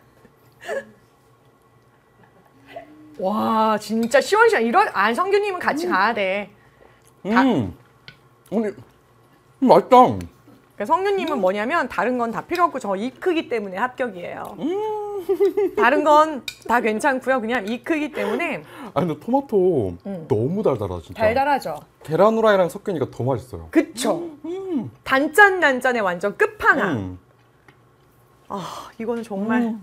와 진짜 시원시원 이런 아 성규님은 같이 음. 가야 돼. 음 오늘 음, 맛있다. 그러니까 성규님은 뭐냐면 다른 건 다 필요 없고 저 이 크기 때문에 합격이에요. 음. 다른 건 다 괜찮고요. 그냥 이 크기 때문에. 아 근데 토마토 음. 너무 달달하다 진짜. 달달하죠. 계란 후라이랑 섞으니까 더 맛있어요. 그쵸. 음. 음. 단짠 단짠의 완전 끝판왕. 음. 아 이거는 정말 음.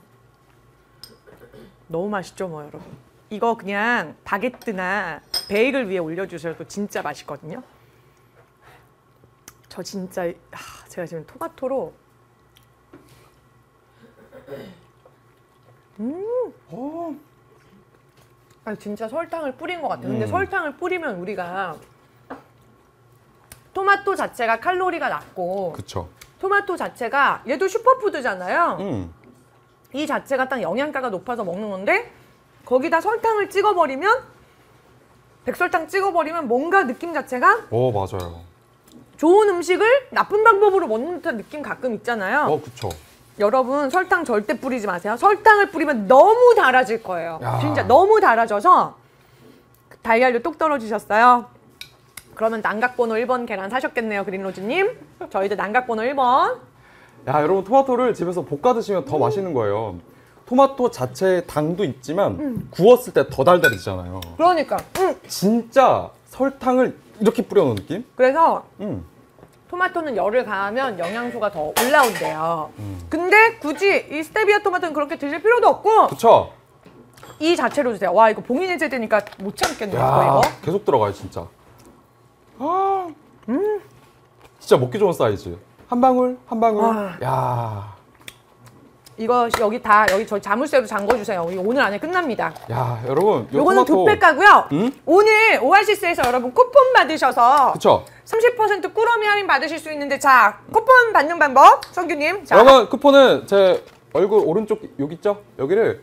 너무 맛있죠 뭐 여러분. 이거 그냥 바게트나 베이글 위에 올려주셔도 진짜 맛있거든요. 저 진짜 아, 제가 지금 토마토로 음, 어. 아 진짜 설탕을 뿌린 것 같아요. 근데 음. 설탕을 뿌리면 우리가 토마토 자체가 칼로리가 낮고 그쵸. 토마토 자체가 얘도 슈퍼푸드잖아요. 음. 이 자체가 딱 영양가가 높아서 먹는 건데 거기다 설탕을 찍어버리면 백설탕 찍어버리면 뭔가 느낌 자체가 어 맞아요. 좋은 음식을 나쁜 방법으로 먹는 듯한 느낌 가끔 있잖아요. 어 그쵸. 여러분 설탕 절대 뿌리지 마세요. 설탕을 뿌리면 너무 달아질 거예요. 야. 진짜 너무 달아져서 달걀도 뚝 떨어지셨어요. 그러면 난각번호 일 번 계란 사셨겠네요. 그린로즈님. 저희도 난각번호 일 번. 야 여러분 토마토를 집에서 볶아 드시면 더 음. 맛있는 거예요. 토마토 자체에 당도 있지만 음. 구웠을 때 더 달달해지잖아요. 그러니까 음. 진짜 설탕을 이렇게 뿌려놓은 느낌? 그래서 음. 토마토는 열을 가하면 영양소가 더 올라온대요. 음. 근데 굳이 이 스테비아 토마토는 그렇게 드실 필요도 없고 그쵸? 이 자체로 드세요. 와 이거 봉인 해제 되니까 못 참겠네요. 야, 이거. 계속 들어가요 진짜. 아, 음. 진짜 먹기 좋은 사이즈. 한 방울 한 방울. 아. 야. 이거 여기 다 여기 저희 자물쇠로 잠궈주세요. 이거 오늘 안에 끝납니다. 야 여러분 요거는 교백가고요. 음? 오늘 오아시스에서 여러분 쿠폰 받으셔서 그쵸? 삼십 퍼센트 꾸러미 할인 받으실 수 있는데 자 쿠폰 받는 방법 성규님. 자. 여러분 쿠폰은 제 얼굴 오른쪽 여기 있죠? 여기를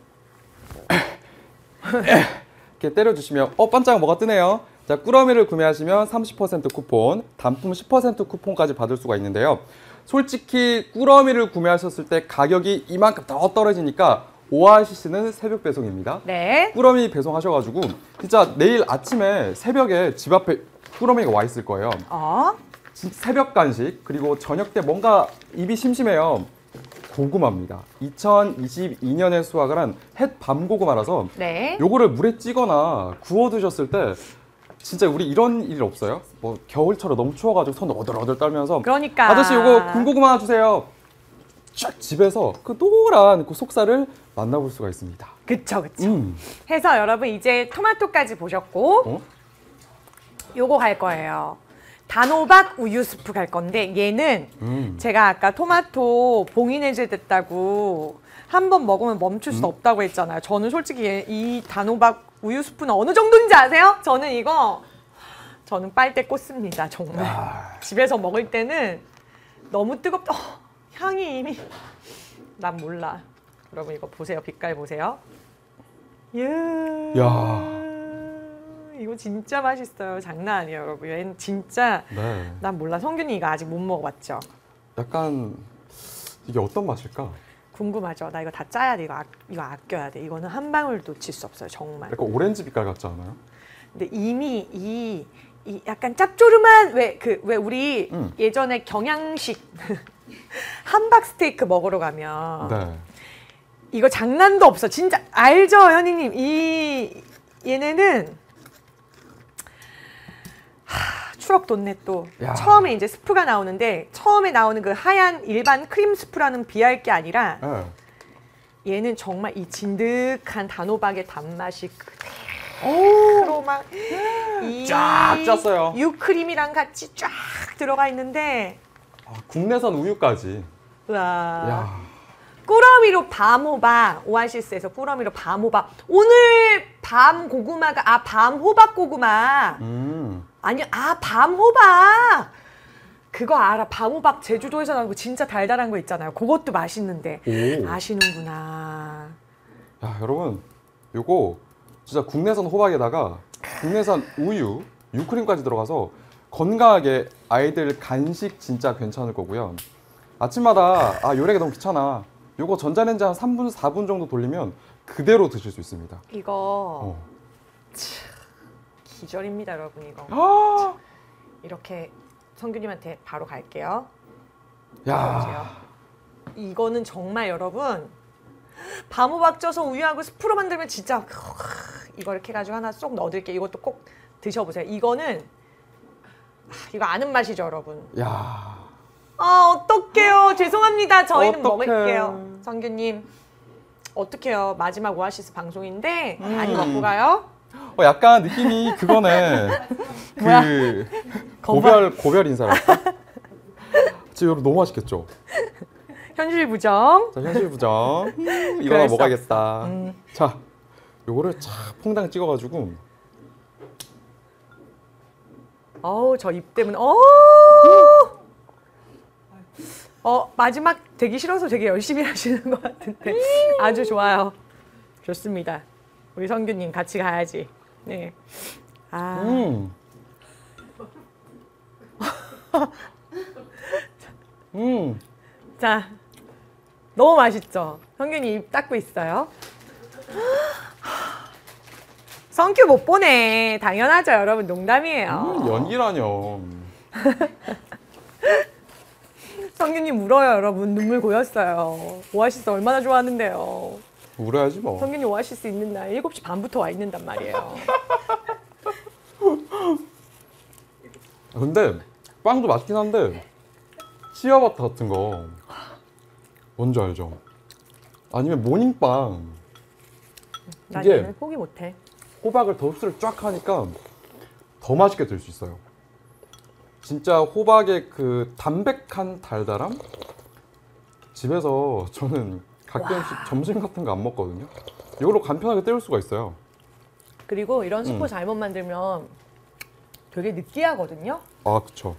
이렇게 때려주시면 어 반짝 뭐가 뜨네요. 자 꾸러미를 구매하시면 삼십 퍼센트 쿠폰, 단품 십 퍼센트 쿠폰까지 받을 수가 있는데요. 솔직히 꾸러미를 구매하셨을 때 가격이 이만큼 더 떨어지니까 오아시스는 새벽 배송입니다. 네. 꾸러미 배송하셔가지고 진짜 내일 아침에 새벽에 집 앞에 꾸러미가 와 있을 거예요. 어? 새벽 간식 그리고 저녁 때 뭔가 입이 심심해요. 고구마입니다. 이천이십이 년에 수확을 한 햇 밤고구마라서 네. 요거를 물에 찌거나 구워 드셨을 때 진짜 우리 이런 일 없어요? 뭐 겨울철에 너무 추워가지고 손 어들어들 떨면서 그러니까 아저씨 요거 군고구마 주세요. 쫙 집에서 그 노란 그 속살을 만나볼 수가 있습니다. 그쵸 그쵸. 음. 해서 여러분 이제 토마토까지 보셨고 어? 요거 갈 거예요. 단호박 우유 스프 갈 건데 얘는 음. 제가 아까 토마토 봉인 해제됐다고 한 번 먹으면 멈출 수 음. 없다고 했잖아요. 저는 솔직히 얘- 이 단호박 우유 스프는 어느 정도인지 아세요? 저는 이거 저는 빨대 꽂습니다. 정말 아. 집에서 먹을 때는 너무 뜨겁다. 어, 향이 이미 난 몰라. 여러분 이거 보세요. 빛깔 보세요. 예. 야. 이거 진짜 맛있어요. 장난 아니에요, 여러분. 얘는 진짜 네. 난 몰라. 성균이 이거 아직 못 먹어봤죠? 약간 이게 어떤 맛일까? 궁금하죠? 나 이거 다 짜야 돼. 이거, 아, 이거 아껴야 돼. 이거는 한 방울 놓칠 수 없어요. 정말. 약간 오렌지 빛깔 같지 않아요? 근데 이미 이, 이 약간 짭조름한 왜 그 왜 우리 음. 예전에 경양식 함박 스테이크 먹으러 가면 네. 이거 장난도 없어. 진짜 알죠, 현이님? 이 얘네는 하, 추억 돋네 또. 야. 처음에 이제 스프가 나오는데 처음에 나오는 그 하얀 일반 크림 스프라는 비할 게 아니라 네. 얘는 정말 이 진득한 단호박의 단맛이 그대로 막 쫙 쪘어요. 유크림이랑 같이 쫙 들어가 있는데 아, 국내산 우유까지. 우와. 야. 꾸러미로 밤호박, 오아시스에서 꾸러미로 밤호박. 오늘 밤 고구마가 아 밤 호박 고구마. 음. 아니 아 밤 호박. 그거 알아. 밤 호박 제주도에서 나온 거 진짜 달달한 거 있잖아요. 그것도 맛있는데. 오. 아시는구나. 야, 여러분, 요거 진짜 국내산 호박에다가 국내산 우유, 유크림까지 들어가서 건강하게 아이들 간식 진짜 괜찮을 거고요. 아침마다 아 요리가 너무 귀찮아. 요거 전자레인지 한 삼 분, 사 분 정도 돌리면 그대로 드실 수 있습니다. 이거 어. 참, 기절입니다, 여러분. 이거 아! 이렇게 성규님한테 바로 갈게요. 야. 보세요. 이거는 정말 여러분 밤호박 쪄서 우유하고 스프로 만들면 진짜 이거 이렇게 해가지고 하나 쏙 넣어드릴게요. 이것도 꼭 드셔보세요. 이거는 이거 아는 맛이죠, 여러분. 야. 아 어떡해요. 죄송합니다. 저희는 어떡해. 먹을게요. 성규님 어떡해요. 마지막 오아시스 방송인데 음. 많이 먹고 가요. 어, 약간 느낌이 그거네. 그 고별 고별 인사랄까? 지금 여러분 너무 맛있겠죠? 현실 부정. 자, 현실 부정. 음, 이거 그럴 수 먹어야겠다. 음. 자, 요거를 착 퐁당 찍어가지고. 어우 저 입 때문에 어. 어 마지막 되기 싫어서 되게 열심히 하시는 것 같은데 아주 좋아요. 좋습니다. 우리 성규님 같이 가야지. 네. 아. 음. 음. 자, 너무 맛있죠? 성균이 입 닦고 있어요. 성규 못 보네. 당연하죠, 여러분. 농담이에요. 음, 연기라뇨. 성균님 울어요, 여러분. 눈물 고였어요. 오아시스 얼마나 좋아하는데요. 울어야지 뭐. 성균이 오아시스 있는 날 일곱 시 반부터 와 있는단 말이에요. 근데 빵도 맛있긴 한데 치아바타 같은 거 뭔지 알죠? 아니면 모닝빵. 나 이게- 얘는 포기 못해. 호박을 더 흡수를 쫙 하니까 더 맛있게 들 수 있어요. 진짜 호박의 그 담백한 달달함? 집에서 저는 가끔씩 점심 같은 거 안 먹거든요. 이걸로 간편하게 때울 수가 있어요. 그리고 이런 스프 음. 잘못 만들면 되게 느끼하거든요. 아, 그쵸.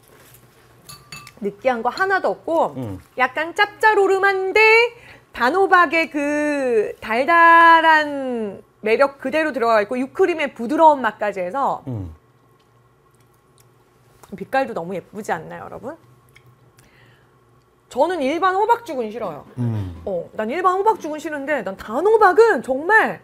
느끼한 거 하나도 없고 음. 약간 짭짤오름한데 단호박의 그 달달한 매력 그대로 들어가 있고 유크림의 부드러운 맛까지 해서 음. 빛깔도 너무 예쁘지 않나요, 여러분? 저는 일반 호박죽은 싫어요. 음. 어, 난 일반 호박죽은 싫은데 난 단호박은 정말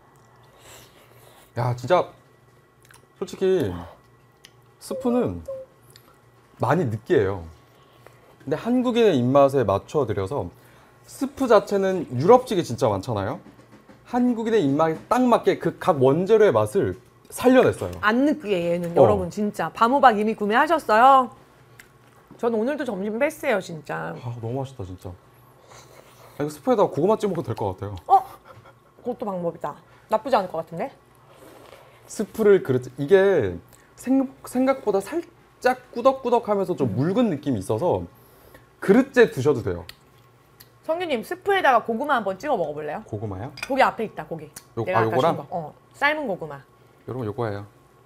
야, 진짜 솔직히 스프는 많이 느끼해요. 근데 한국인의 입맛에 맞춰드려서 스프 자체는 유럽식이 진짜 많잖아요. 한국인의 입맛에 딱 맞게 그 각 원재료의 맛을 살려냈어요. 안 느끼해 얘는. 어. 여러분 진짜 밤호박 이미 구매하셨어요? 저는 오늘도 점심 뺐어요 진짜. 아, 너무 맛있다 진짜. 아, 이거 스프에다가 고구마 찍어 먹어도 될 것 같아요. 어? 그것도 방법이다. 나쁘지 않을 것 같은데? 스프를 그릇 이게 생, 생각보다 살짝 꾸덕꾸덕하면서 좀 묽은 느낌이 있어서 그릇째 드셔도 돼요. 성규님 스프에다가 고구마 한번 찍어 먹어볼래요? 고구마요? 거기 앞에 있다 거기. 요- 내가 아, 아까 요거랑? 준 거. 어, 삶은 고구마. 여러분 요거예요.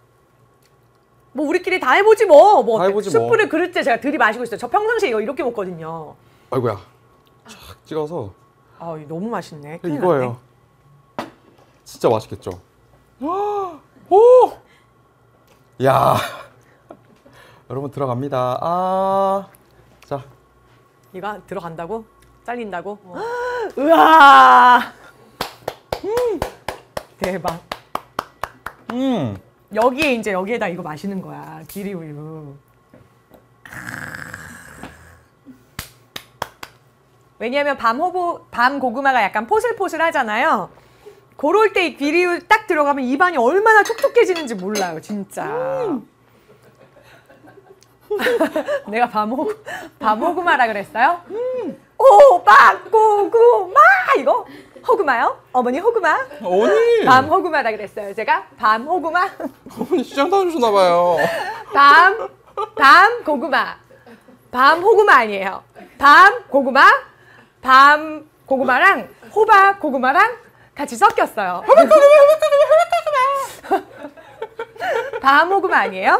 뭐 우리끼리 다 해보지 뭐. 뭐 다 어때? 해보지 뭐. 스프를 그릇째 제가 들이마시고 있어요. 저 평상시에 이거 이렇게 먹거든요. 아이고야. 쫙 찍어서 아 이거 너무 맛있네. 큰일 이거예요. 났네. 진짜 맛있겠죠? 오! 야. 여러분 들어갑니다. 아. 자. 이거 들어간다고? 잘린다고? 으아! 음, 대박. 음. 여기에 이제 여기에다 이거 마시는 거야. 기리우유. 왜냐하면 밤 호보 밤 고구마가 약간 포슬포슬하잖아요. 그럴 때 이 기리우유 딱 들어가면 입안이 얼마나 촉촉해지는지 몰라요, 진짜. 음. 내가 밤 호구 밤 호구마라 그랬어요? 음. 호박 고구마 이거 호구마요? 어머니 호구마? 어머니! 밤 호구마라 그랬어요. 제가 밤 호구마. 어머니 시장 다녀주나 봐요. 밤, 밤 고구마. 밤 호구마 아니에요. 밤 고구마, 밤 고구마랑 호박 고구마랑 같이 섞였어요. 호박 고구마, 호박 고구마, 호박 고구마. 밤 호구마 아니에요?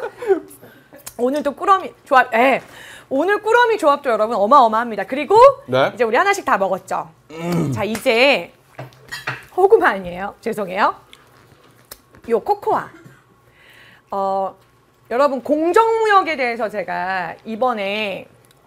오늘도 꾸러미 조합, 예. 오늘 꾸러미 조합도 여러분 어마어마합니다. 그리고 네? 이제 우리 하나씩 다 먹었죠. 음. 자, 이제 호구마 아니에요. 죄송해요. 요 코코아. 어, 여러분 공정무역에 대해서 제가 이번에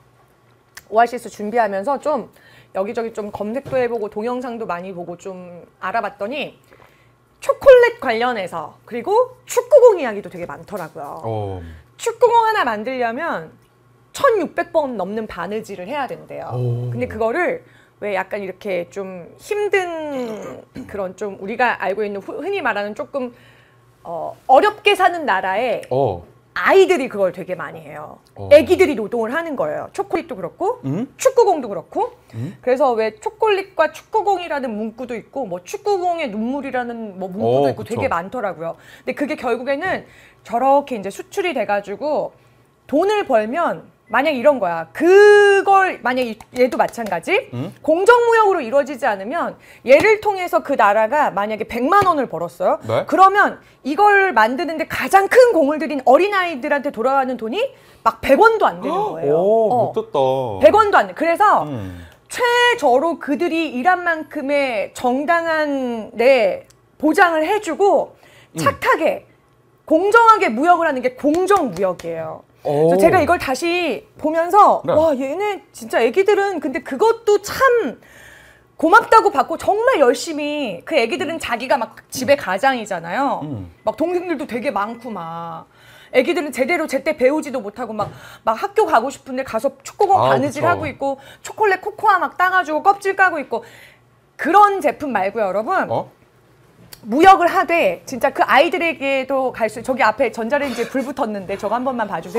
오아시스 준비하면서 좀 여기저기 좀 검색도 해보고 동영상도 많이 보고 좀 알아봤더니 초콜릿 관련해서 그리고 축구공 이야기도 되게 많더라고요. 어. 축구공 하나 만들려면 천육백 번 넘는 바느질을 해야 된대요. 오. 근데 그거를 왜 약간 이렇게 좀 힘든 그런 좀 우리가 알고 있는 흔히 말하는 조금 어, 어렵게 사는 나라에 어. 아이들이 그걸 되게 많이 해요. 어. 애기들이 노동을 하는 거예요. 초콜릿도 그렇고 음? 축구공도 그렇고 음? 그래서 왜 초콜릿과 축구공이라는 문구도 있고 뭐 축구공의 눈물이라는 뭐 문구도 어, 있고 그쵸. 되게 많더라고요. 근데 그게 결국에는 저렇게 이제 수출이 돼가지고 돈을 벌면 만약 이런 거야. 그걸 만약 얘도 마찬가지. 음? 공정무역으로 이루어지지 않으면 얘를 통해서 그 나라가 만약에 백만 원을 벌었어요. 네? 그러면 이걸 만드는데 가장 큰 공을 들인 어린아이들한테 돌아가는 돈이 막 백 원도 안 되는 거예요. 오, 어. 못됐다. 백 원도 안 돼. 그래서 음. 최저로 그들이 일한 만큼의 정당한 네, 보장을 해주고 착하게 공정하게 무역을 하는 게 공정무역이에요. 오. 그래서 제가 이걸 다시 보면서 네. 와 얘네 진짜 애기들은 근데 그것도 참 고맙다고 받고 정말 열심히 그 애기들은 자기가 막 집에 가장이잖아요. 음. 막 동생들도 되게 많고 막 애기들은 제대로 제때 배우지도 못하고 막, 막 학교 가고 싶은데 가서 축구공 아, 바느질 그쵸. 하고 있고 초콜릿 코코아 막 따가지고 껍질 까고 있고 그런 제품 말고요 여러분. 어? 무역을 하되 진짜 그 아이들에게도 갈 수 저기 앞에 전자레인지에 불 붙었는데 저거 한 번만 봐주세요.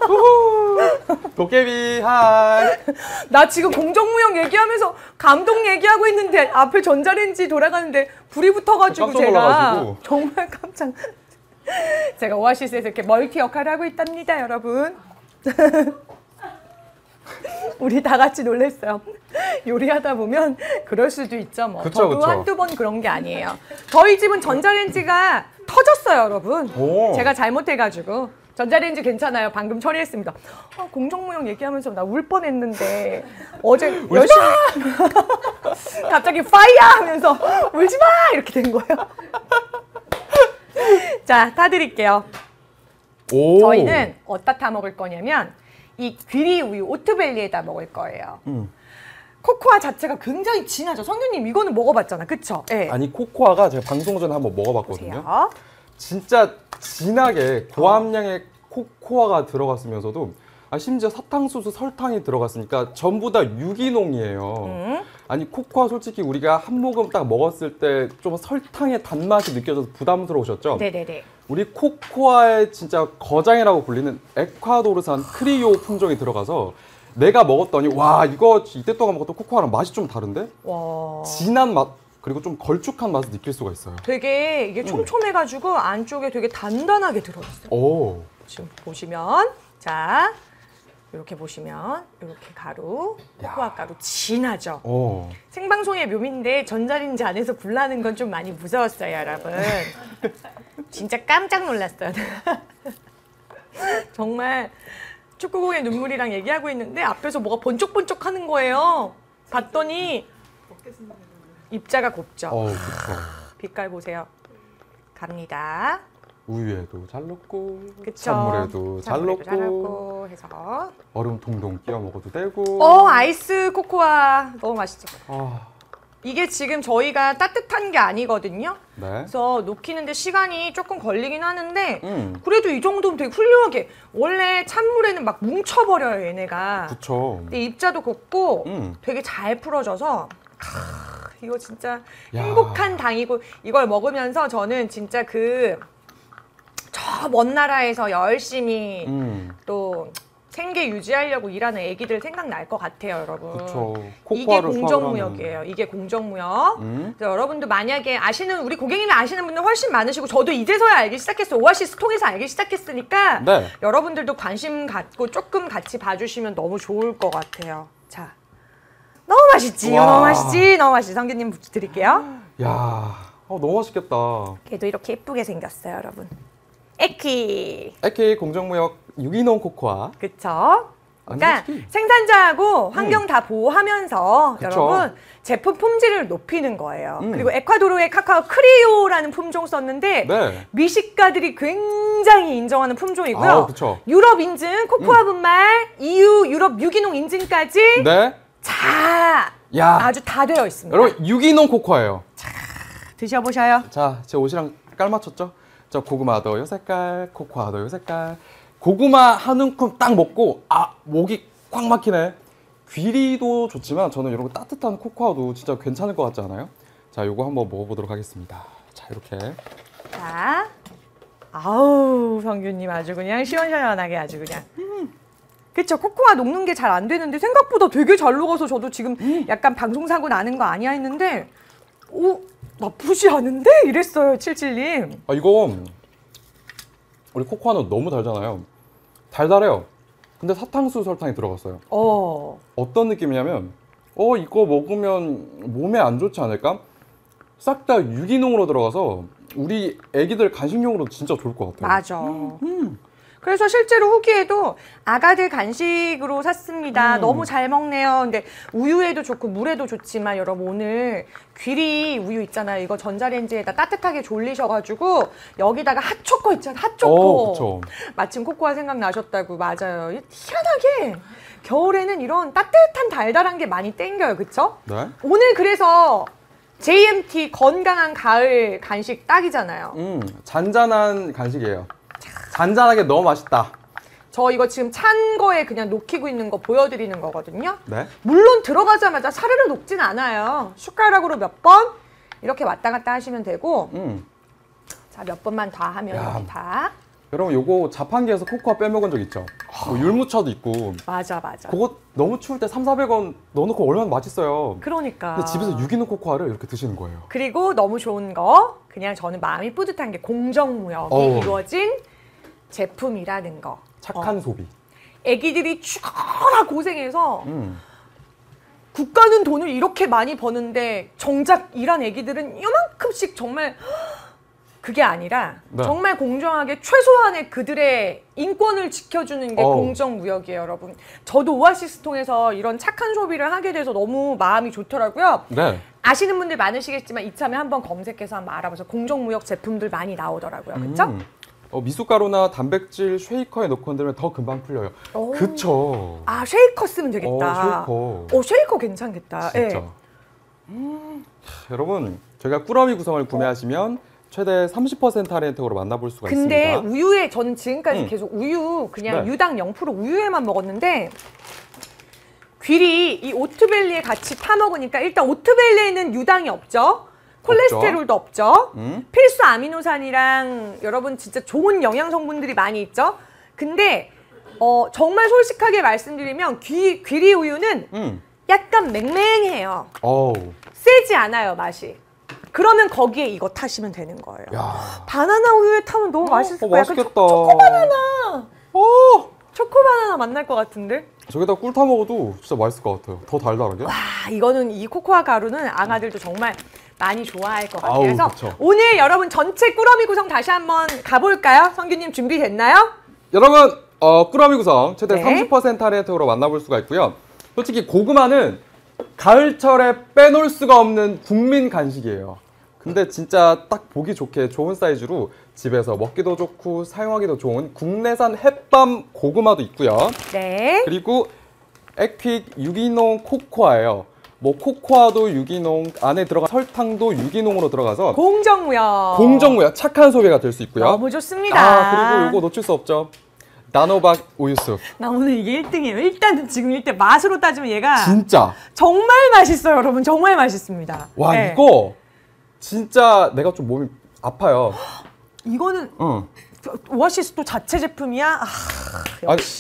도깨비 하이. 나 지금 공정무역 얘기하면서 감동 얘기하고 있는데 앞에 전자레인지 돌아가는데 불이 붙어가지고 깜짝 제가 놀라가지고. 정말 깜짝 제가 오아시스에서 이렇게 멀티 역할을 하고 있답니다 여러분. 우리 다 같이 놀랬어요. 요리하다 보면 그럴 수도 있죠. 뭐. 그쵸, 저도 그쵸. 한두 번 그런 게 아니에요. 저희 집은 전자레인지가 터졌어요, 여러분. 오. 제가 잘못해가지고. 전자레인지 괜찮아요. 방금 처리했습니다. 아, 공정무역 얘기하면서 나 울 뻔했는데 어제 열심히 갑자기 파이어 하면서 울지 마 이렇게 된 거예요. 자, 타드릴게요. 오. 저희는 어디다 타 먹을 거냐면 이 귀리 우유 오트밸리에다 먹을 거예요. 음. 코코아 자체가 굉장히 진하죠. 성규님 이거는 먹어봤잖아, 그쵸? 네. 아니 코코아가 제가 방송 전에 한번 먹어봤거든요. 보세요. 진짜 진하게 고함량의 코코아가 들어갔으면서도 아, 심지어 사탕수수 설탕이 들어갔으니까 전부 다 유기농이에요. 음. 아니 코코아 솔직히 우리가 한 모금 딱 먹었을 때 좀 설탕의 단맛이 느껴져서 부담스러우셨죠? 네네네. 우리 코코아의 진짜 거장이라고 불리는 에콰도르산 크리오 품종이 들어가서 내가 먹었더니 와 이거 이때 동안 먹었던 코코아랑 맛이 좀 다른데? 와. 진한 맛 그리고 좀 걸쭉한 맛을 느낄 수가 있어요. 되게 이게 촘촘해가지고 안쪽에 되게 단단하게 들어있어요. 오. 지금 보시면 자 이렇게 보시면 이렇게 가루 코코아 가루 진하죠. 오. 생방송의 묘미인데 전자레인지 안에서 불나는 건 좀 많이 무서웠어요, 여러분. 진짜 깜짝 놀랐어요. 정말 축구공의 눈물이랑 얘기하고 있는데 앞에서 뭐가 번쩍번쩍 하는 거예요. 봤더니 입자가 곱죠. 어, 그쵸. 빛깔 보세요. 갑니다. 우유에도 잘 넣고 그쵸? 찬물에도 잘 찬물에도 잘 넣고 넣고 해서 얼음 동동 끼워 먹어도 되고. 어 아이스 코코아 너무 맛있죠. 아, 이게 지금 저희가 따뜻한 게 아니거든요. 네. 그래서 녹히는데 시간이 조금 걸리긴 하는데 음, 그래도 이 정도면 되게 훌륭하게 원래 찬물에는 막 뭉쳐버려요 얘네가. 그쵸. 근데 입자도 곱고 음. 되게 잘 풀어져서 크, 이거 진짜 야. 행복한 당이고 이걸 먹으면서 저는 진짜 그 저 먼 나라에서 열심히 음. 또 생계 유지하려고 일하는 애기들 생각날 것 같아요, 여러분. 그쵸. 이게 코코아를 공정무역이에요. 이게 공정무역. 음. 그래서 여러분도 만약에 아시는 우리 고객님이 아시는 분들 훨씬 많으시고 저도 이제서야 알기 시작했어요. 오아시스 통해서 알기 시작했으니까 네. 여러분들도 관심 갖고 조금 같이 봐주시면 너무 좋을 것 같아요. 자, 너무 맛있지? 와. 너무 맛있지? 너무 맛있지? 성규님 드릴게요. 야, 어, 너무 맛있겠다. 걔도 이렇게 예쁘게 생겼어요, 여러분. 에키. 에케이 공정무역 유기농 코코아. 그쵸? 그러니까 솔직히. 생산자하고 환경 다 보호하면서 그쵸. 여러분 제품 품질을 높이는 거예요. 음. 그리고 에콰도르의 카카오 크리오라는 품종 썼는데 네. 미식가들이 굉장히 인정하는 품종이고요. 아, 그쵸. 유럽 인증, 코코아 분말, 이유 유럽 유기농 인증까지 네. 자 야. 아주 다 되어 있습니다. 여러분 유기농 코코아예요. 드셔보셔요. 자, 제 옷이랑 깔맞췄죠? 저 고구마도 요 색깔, 코코아도 요 색깔. 고구마 한 움큼 딱 먹고 아 목이 꽉 막히네. 귀리도 좋지만 저는 이런 거 따뜻한 코코아도 진짜 괜찮을 것 같지 않아요? 자, 요거 한번 먹어보도록 하겠습니다. 자, 이렇게. 자, 아우 성규님 아주 그냥 시원시원하게 아주 그냥. 음. 그쵸, 코코아 녹는 게 잘 안 되는데 생각보다 되게 잘 녹아서 저도 지금 음. 약간 방송사고 나는 거 아니야 했는데 오 나쁘지 않은데? 이랬어요 칠칠님. 아 이거 우리 코코아는 너무 달잖아요. 달달해요. 근데 사탕수 설탕이 들어갔어요. 어. 어떤 느낌이냐면 어 이거 먹으면 몸에 안 좋지 않을까? 싹 다 유기농으로 들어가서 우리 애기들 간식용으로 진짜 좋을 것 같아요. 맞아. 음. 그래서 실제로 후기에도 아가들 간식으로 샀습니다. 음. 너무 잘 먹네요. 근데 우유에도 좋고 물에도 좋지만 여러분 오늘 귀리 우유 있잖아요. 이거 전자레인지에다 따뜻하게 졸리셔가지고 여기다가 핫초코 있잖아요. 핫초코. 어, 그쵸. 마침 코코아 생각나셨다고. 맞아요. 희한하게 겨울에는 이런 따뜻한 달달한 게 많이 땡겨요. 그쵸? 네. 오늘 그래서 제이엠티 건강한 가을 간식 딱이잖아요. 음, 잔잔한 간식이에요. 잔잔하게 너무 맛있다. 저 이거 지금 찬 거에 그냥 녹히고 있는 거 보여드리는 거거든요. 네. 물론 들어가자마자 사르르 녹진 않아요. 숟가락으로 몇 번 이렇게 왔다 갔다 하시면 되고 음. 자, 몇 번만 더 하면 야. 이렇게 다. 여러분 요거 자판기에서 코코아 빼먹은 적 있죠? 뭐 율무차도 있고 맞아 맞아. 그거 너무 추울 때 삼사백 원 넣어놓고 얼마나 맛있어요. 그러니까. 근데 집에서 유기농 코코아를 이렇게 드시는 거예요. 그리고 너무 좋은 거 그냥 저는 마음이 뿌듯한 게 공정무역이 어우. 이루어진 제품이라는 거. 착한 어. 소비. 애기들이 죽어라 고생해서 음. 국가는 돈을 이렇게 많이 버는데 정작 일한 애기들은 이만큼씩 정말 그게 아니라 네. 정말 공정하게 최소한의 그들의 인권을 지켜주는 게 어우. 공정무역이에요, 여러분. 저도 오아시스 통해서 이런 착한 소비를 하게 돼서 너무 마음이 좋더라고요. 네. 아시는 분들 많으시겠지만 이참에 한번 검색해서 한번 알아보세요. 공정무역 제품들 많이 나오더라고요. 그렇죠? 음. 어, 미숫가루나 단백질 쉐이커에 넣고 흔들면 더 금방 풀려요. 오. 그쵸. 아, 쉐이커 쓰면 되겠다. 어, 쉐이커. 오, 쉐이커 괜찮겠다. 진짜. 예. 음. 여러분, 저희가 꾸러미 구성을 구매하시면 최대 삼십 퍼센트 할인 혜택으로 만나볼 수가 근데 있습니다. 우유에 저는 지금까지 음. 계속 우유 그냥 네. 유당 영 퍼센트 우유에만 먹었는데 귀리 이 오트밸리에 같이 타 먹으니까 일단 오트밸리에는 유당이 없죠. 콜레스테롤도 없죠. 음. 필수 아미노산이랑 여러분 진짜 좋은 영양 성분들이 많이 있죠. 근데 어, 정말 솔직하게 말씀드리면 귀, 귀리 우유는 음. 약간 맹맹해요. 어우. 세지 않아요, 맛이. 그러면 거기에 이거 타시면 되는 거예요. 야. 바나나 우유에 타면 너무 맛있을 어, 거야. 맛있겠다. 약간 초, 초코바나나. 어. 초코바나나 만날 것 같은데? 저기다 꿀 타 먹어도 진짜 맛있을 것 같아요. 더 달달하게. 와, 이거는 이 코코아 가루는 아가들도 정말 많이 좋아할 것 같아요. 아우, 그래서 그쵸. 오늘 여러분 전체 꾸러미 구성 다시 한번 가볼까요? 성규님 준비됐나요? 여러분, 어, 꾸러미 구성 최대 네. 삼십 퍼센트 할인 혜택으로 만나볼 수가 있고요. 솔직히 고구마는 가을철에 빼놓을 수가 없는 국민 간식이에요. 근데 진짜 딱 보기 좋게 좋은 사이즈로 집에서 먹기도 좋고 사용하기도 좋은 국내산 햇밤 고구마도 있고요. 네. 그리고 에퀵 유기농 코코아예요. 뭐 코코아도 유기농, 안에 들어간 설탕도 유기농으로 들어가서 공정무역. 공정무역 착한 소비가 될 수 있고요. 너무 좋습니다. 아, 그리고 이거 놓칠 수 없죠. 나노박 우유숲. 나 오늘 이게 일 등이에요. 일단 지금 일 등 맛으로 따지면 얘가 진짜. 정말 맛있어요, 여러분. 정말 맛있습니다. 와, 네. 이거 진짜 내가 좀 몸이 아파요. 이거는 응. 오아시스 또 자체 제품이야? 아, 역시.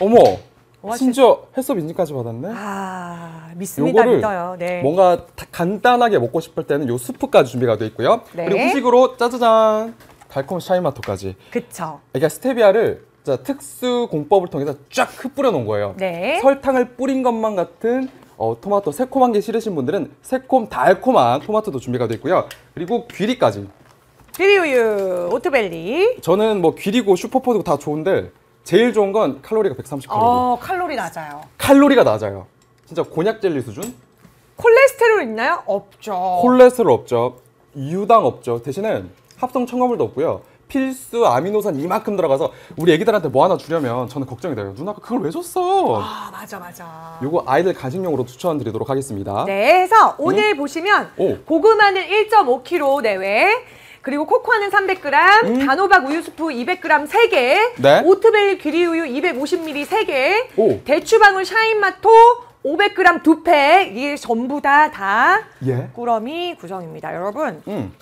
어머, 오아시스. 심지어 해썹 인증까지 받았네. 아, 믿습니다. 요거를 믿어요. 네. 뭔가 다- 간단하게 먹고 싶을 때는 요 스프까지 준비가 되어 있고요. 네. 그리고 후식으로 짜자잔 달콤 샤인마토까지. 그쵸. 그러니까 스테비아를 자, 특수 공법을 통해서 쫙 흩뿌려 놓은 거예요. 네. 설탕을 뿌린 것만 같은 어, 토마토 새콤한 게 싫으신 분들은 새콤 달콤한 토마토도 준비가 되어 있고요. 그리고 귀리까지. 귀리우유 오트벨리. 저는 뭐 귀리고 슈퍼푸드고 다 좋은데 제일 좋은 건 칼로리가 백삼십 칼로리. 어, 칼로리 낮아요. 칼로리가 낮아요. 진짜 곤약 젤리 수준? 콜레스테롤 있나요? 없죠. 콜레스테롤 없죠. 유당 없죠. 대신에 합성 첨가물도 없고요. 필수 아미노산 이만큼 들어가서 우리 애기들한테 뭐 하나 주려면 저는 걱정이 돼요. 누나가 그걸 왜 줬어? 아, 맞아, 맞아. 요거 아이들 간식용으로 추천드리도록 하겠습니다. 네, 해서 오늘 보시면 오. 고구마는 일 점 오 킬로그램 내외, 그리고 코코아는 삼백 그램, 음. 단호박 우유 스프 이백 그램 세 개, 네. 오트벨리 귀리우유 이백오십 밀리리터 세 개, 오. 대추방울 샤인마토 오백 그램 두 팩, 이게 전부 다 다 예. 꾸러미 구성입니다. 여러분, 음.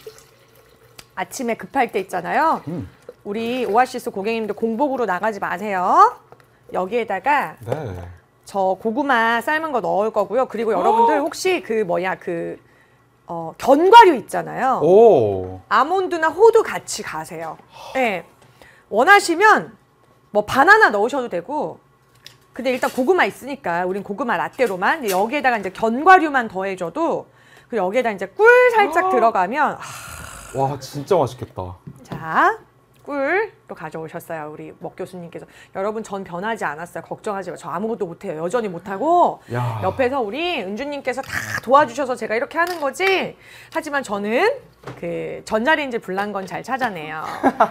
아침에 급할 때 있잖아요. 음. 우리 오아시스 고객님들 공복으로 나가지 마세요. 여기에다가 네. 저 고구마 삶은 거 넣을 거고요. 그리고 여러분들 혹시 그 뭐야 그 어, 견과류 있잖아요. 오. 아몬드나 호두 같이 가세요. 네. 원하시면 뭐 바나나 넣으셔도 되고. 근데 일단 고구마 있으니까 우린 고구마 라떼로만 여기에다가 이제 견과류만 더해줘도 그리고 여기에다 이제 꿀 살짝 들어가면 아, 와, 진짜 맛있겠다. 자, 꿀도 가져오셨어요. 우리 먹 교수님께서. 여러분 전 변하지 않았어요. 걱정하지 마. 저 아무것도 못해요. 여전히 못하고 야. 옆에서 우리 은주님께서 다 도와주셔서 제가 이렇게 하는 거지. 하지만 저는 그 전자레인지 불난 건 잘 찾아내요.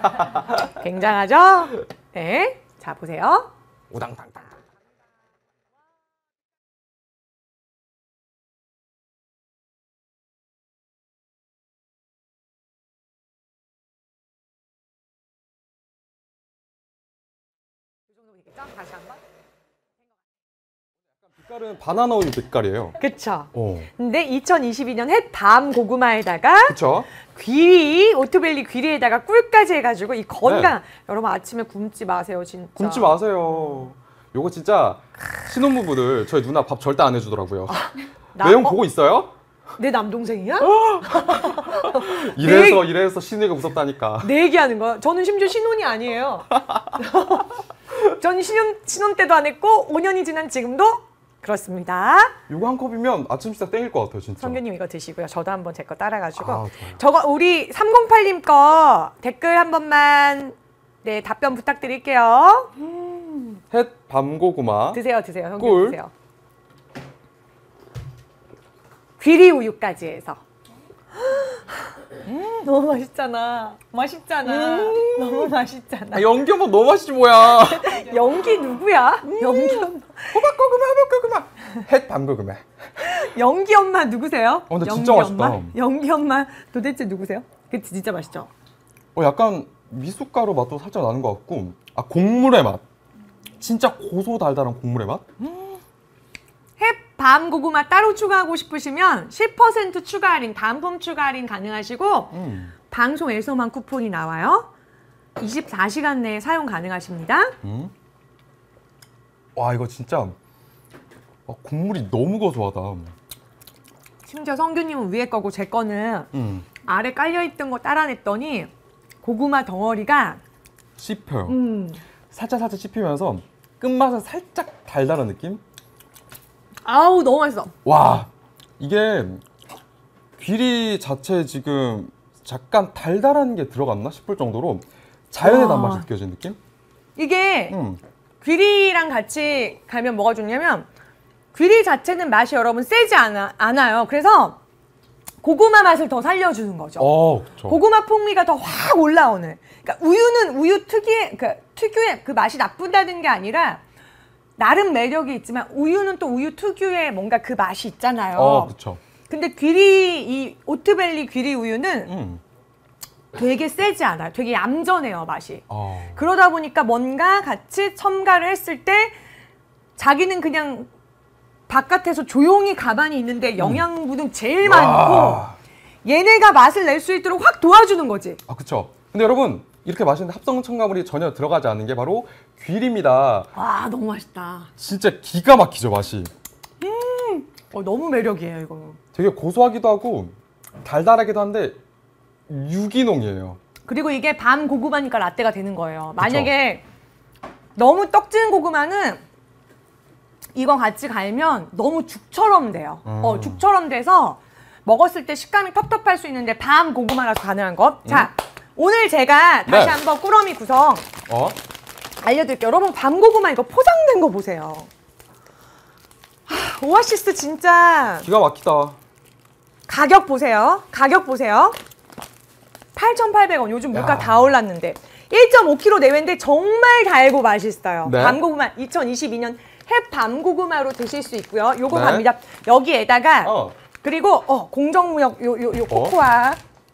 굉장하죠? 네. 자, 보세요. 우당탕탕. 다시 한 번. 빛깔은 바나나 우유 빛깔이에요. 그쵸. 오. 근데 이천이십이 년 햇밤 고구마에다가 그쵸? 귀리, 오트벨리 귀리에다가 꿀까지 해가지고 이 건강. 네. 여러분 아침에 굶지 마세요, 진짜. 굶지 마세요. 요거 진짜 신혼부부들 저희 누나 밥 절대 안 해주더라고요. 나- 내용 어? 보고 있어요? 내 남동생이야? 이래서 이래서 신우이가 무섭다니까. 내 얘기하는 거야? 저는 심지어 신혼이 아니에요. 전 신혼, 신혼 때도 안 했고 오 년이 지난 지금도 그렇습니다. 요거 한 컵이면 아침 식사 땡일 것 같아요, 진짜. 성규님 이거 드시고요. 저도 한번 제 거 따라가지고. 아, 좋아요. 저거 우리 삼공팔 님 거 댓글 한 번만 네 답변 부탁드릴게요. 햇 밤고구마. 드세요, 드세요. 성규 꿀. 드세요. 귀리 우유까지 해서. 음, 너무 맛있잖아. 맛있잖아. 너무 맛있잖아. 아, 연기 엄마 너무 맛있지 뭐야. 연기 누구야? 연기 엄마. 호박고구마, 호박고구마. 햇 밤고구마. 연기 엄마 누구세요? 어, 근데 연기 진짜 맛있다. 엄마? 연기 엄마 도대체 누구세요? 그치 진짜 맛있죠? 어, 약간 미숫가루 맛도 살짝 나는 것 같고, 아 곡물의 맛. 진짜 고소 달달한 곡물의 맛. 햇밤 고구마 따로 추가하고 싶으시면 십 퍼센트 추가 할인, 단품 추가 할인 가능하시고 음. 방송에서만 쿠폰이 나와요. 이십사 시간 내에 사용 가능하십니다. 음. 와 이거 진짜 와, 곡물이 너무 고소하다. 심지어 성규님은 위에 거고 제 거는 음. 아래 깔려있던 거 따라냈더니 고구마 덩어리가 씹혀요. 음, 살짝 살짝 씹히면서 끝맛은 살짝 달달한 느낌? 아우 너무 맛있어. 와 이게 귀리 자체에 지금 잠깐 달달한 게 들어갔나 싶을 정도로 자연의 와. 단맛이 느껴지는 느낌? 이게 음. 귀리랑 같이 가면 뭐가 좋냐면 귀리 자체는 맛이 여러분 세지 않아, 않아요. 그래서 고구마 맛을 더 살려주는 거죠. 어, 그쵸. 고구마 풍미가 더 확 올라오는. 그러니까 우유는 우유 특유의 그 특유의 그 맛이 나쁘다는 게 아니라 나름 매력이 있지만 우유는 또 우유 특유의 뭔가 그 맛이 있잖아요. 어, 그쵸. 근데 귀리 이 오트벨리 귀리 우유는 음. 되게 세지 않아요. 되게 얌전해요 맛이. 어. 그러다 보니까 뭔가 같이 첨가를 했을 때 자기는 그냥 바깥에서 조용히 가만히 있는데 영양분은 제일 많고 와. 얘네가 맛을 낼 수 있도록 확 도와주는 거지. 아, 그쵸. 근데 여러분, 이렇게 맛있는데 합성 첨가물이 전혀 들어가지 않은 게 바로 귤입니다. 와, 너무 맛있다. 진짜 기가 막히죠, 맛이. 어, 너무 매력이에요, 이거. 되게 고소하기도 하고 달달하기도 한데 유기농이에요. 그리고 이게 밤 고구마니까 라떼가 되는 거예요. 만약에 너무 떡진 고구마는 이거 같이 갈면 너무 죽처럼 돼요. 음. 어, 죽처럼 돼서 먹었을 때 식감이 텁텁할 수 있는데 밤 고구마라서 가능한 것. 음. 자, 오늘 제가 다시 네. 한번 꾸러미 구성 어? 알려드릴게요. 여러분, 밤 고구마 이거 포장된 거 보세요. 하, 오아시스 진짜 기가 막히다. 가격 보세요. 가격 보세요. 팔천팔백 원. 요즘 물가 야. 다 올랐는데 일 점 오 킬로그램 내외인데 정말 달고 맛있어요. 네. 밤고구마 이천이십이 년 햇 밤고구마로 드실 수 있고요. 요거 네. 갑니다. 여기에다가 어. 그리고 어, 공정무역 요, 요, 요 코코아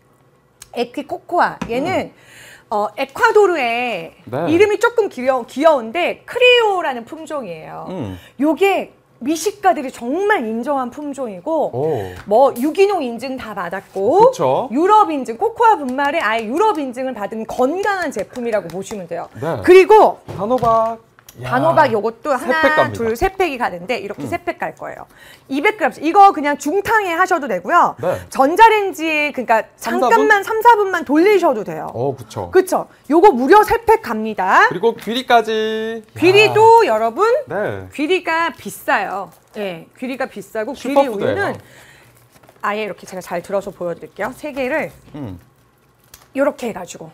에퀴 코코아 얘는 음. 어, 에콰도르의 네. 이름이 조금 귀여, 귀여운데 크리오라는 품종이에요. 음. 요게 미식가들이 정말 인정한 품종이고 오. 뭐 유기농 인증 다 받았고 그쵸. 유럽 인증 코코아 분말에 아예 유럽 인증을 받은 건강한 제품이라고 보시면 돼요. 네. 그리고 단호박. 야. 단호박 요것도 세 팩 하나 갑니다. 둘 세 팩이 가는데 이렇게 세 팩 갈 거예요. 이백 그램 이거 그냥 중탕에 하셔도 되고요. 네. 전자레인지에 그러니까 삼, 잠깐만 삼, 사 분만 돌리셔도 돼요. 어, 그쵸. 그쵸? 요거 무려 세 팩 갑니다. 그리고 귀리까지. 귀리도 여러분 네. 귀리가 비싸요. 예, 귀리가 비싸고 귀리 슈퍼푸드예요. 우유는 아예 이렇게 제가 잘 들어서 보여드릴게요. 세 개를 음. 이렇게 해가지고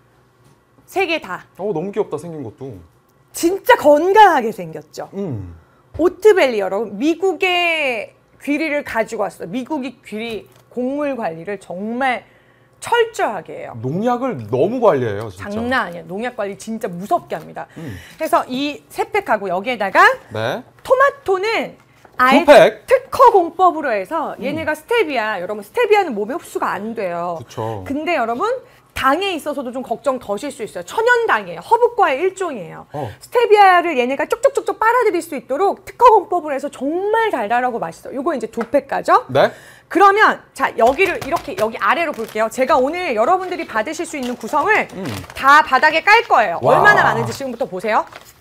세 개 다 어, 너무 귀엽다, 생긴 것도. 진짜 건강하게 생겼죠. 음. 오트밸리 여러분 미국의 귀리를 가지고 왔어요. 미국이 귀리 곡물 관리를 정말 철저하게 해요. 농약을 너무 관리해요, 진짜. 장난 아니에요. 농약 관리 진짜 무섭게 합니다. 음. 그래서 이 세 팩하고 여기에다가 네. 토마토는 아예 두 팩. 특허 공법으로 해서 얘네가 스테비아, 여러분 스테비아는 몸에 흡수가 안 돼요. 그쵸. 근데 여러분 당에 있어서도 좀 걱정 더실 수 있어요. 천연당이에요. 허브과의 일종이에요. 어. 스테비아를 얘네가 쪽쪽쪽쪽 빨아들일 수 있도록 특허 공법으로 해서 정말 달달하고 맛있어요. 요거 이제 두 팩 가죠? 네. 그러면 자 여기를 이렇게 여기 아래로 볼게요. 제가 오늘 여러분들이 받으실 수 있는 구성을 음. 다 바닥에 깔 거예요. 와. 얼마나 많은지 지금부터 보세요.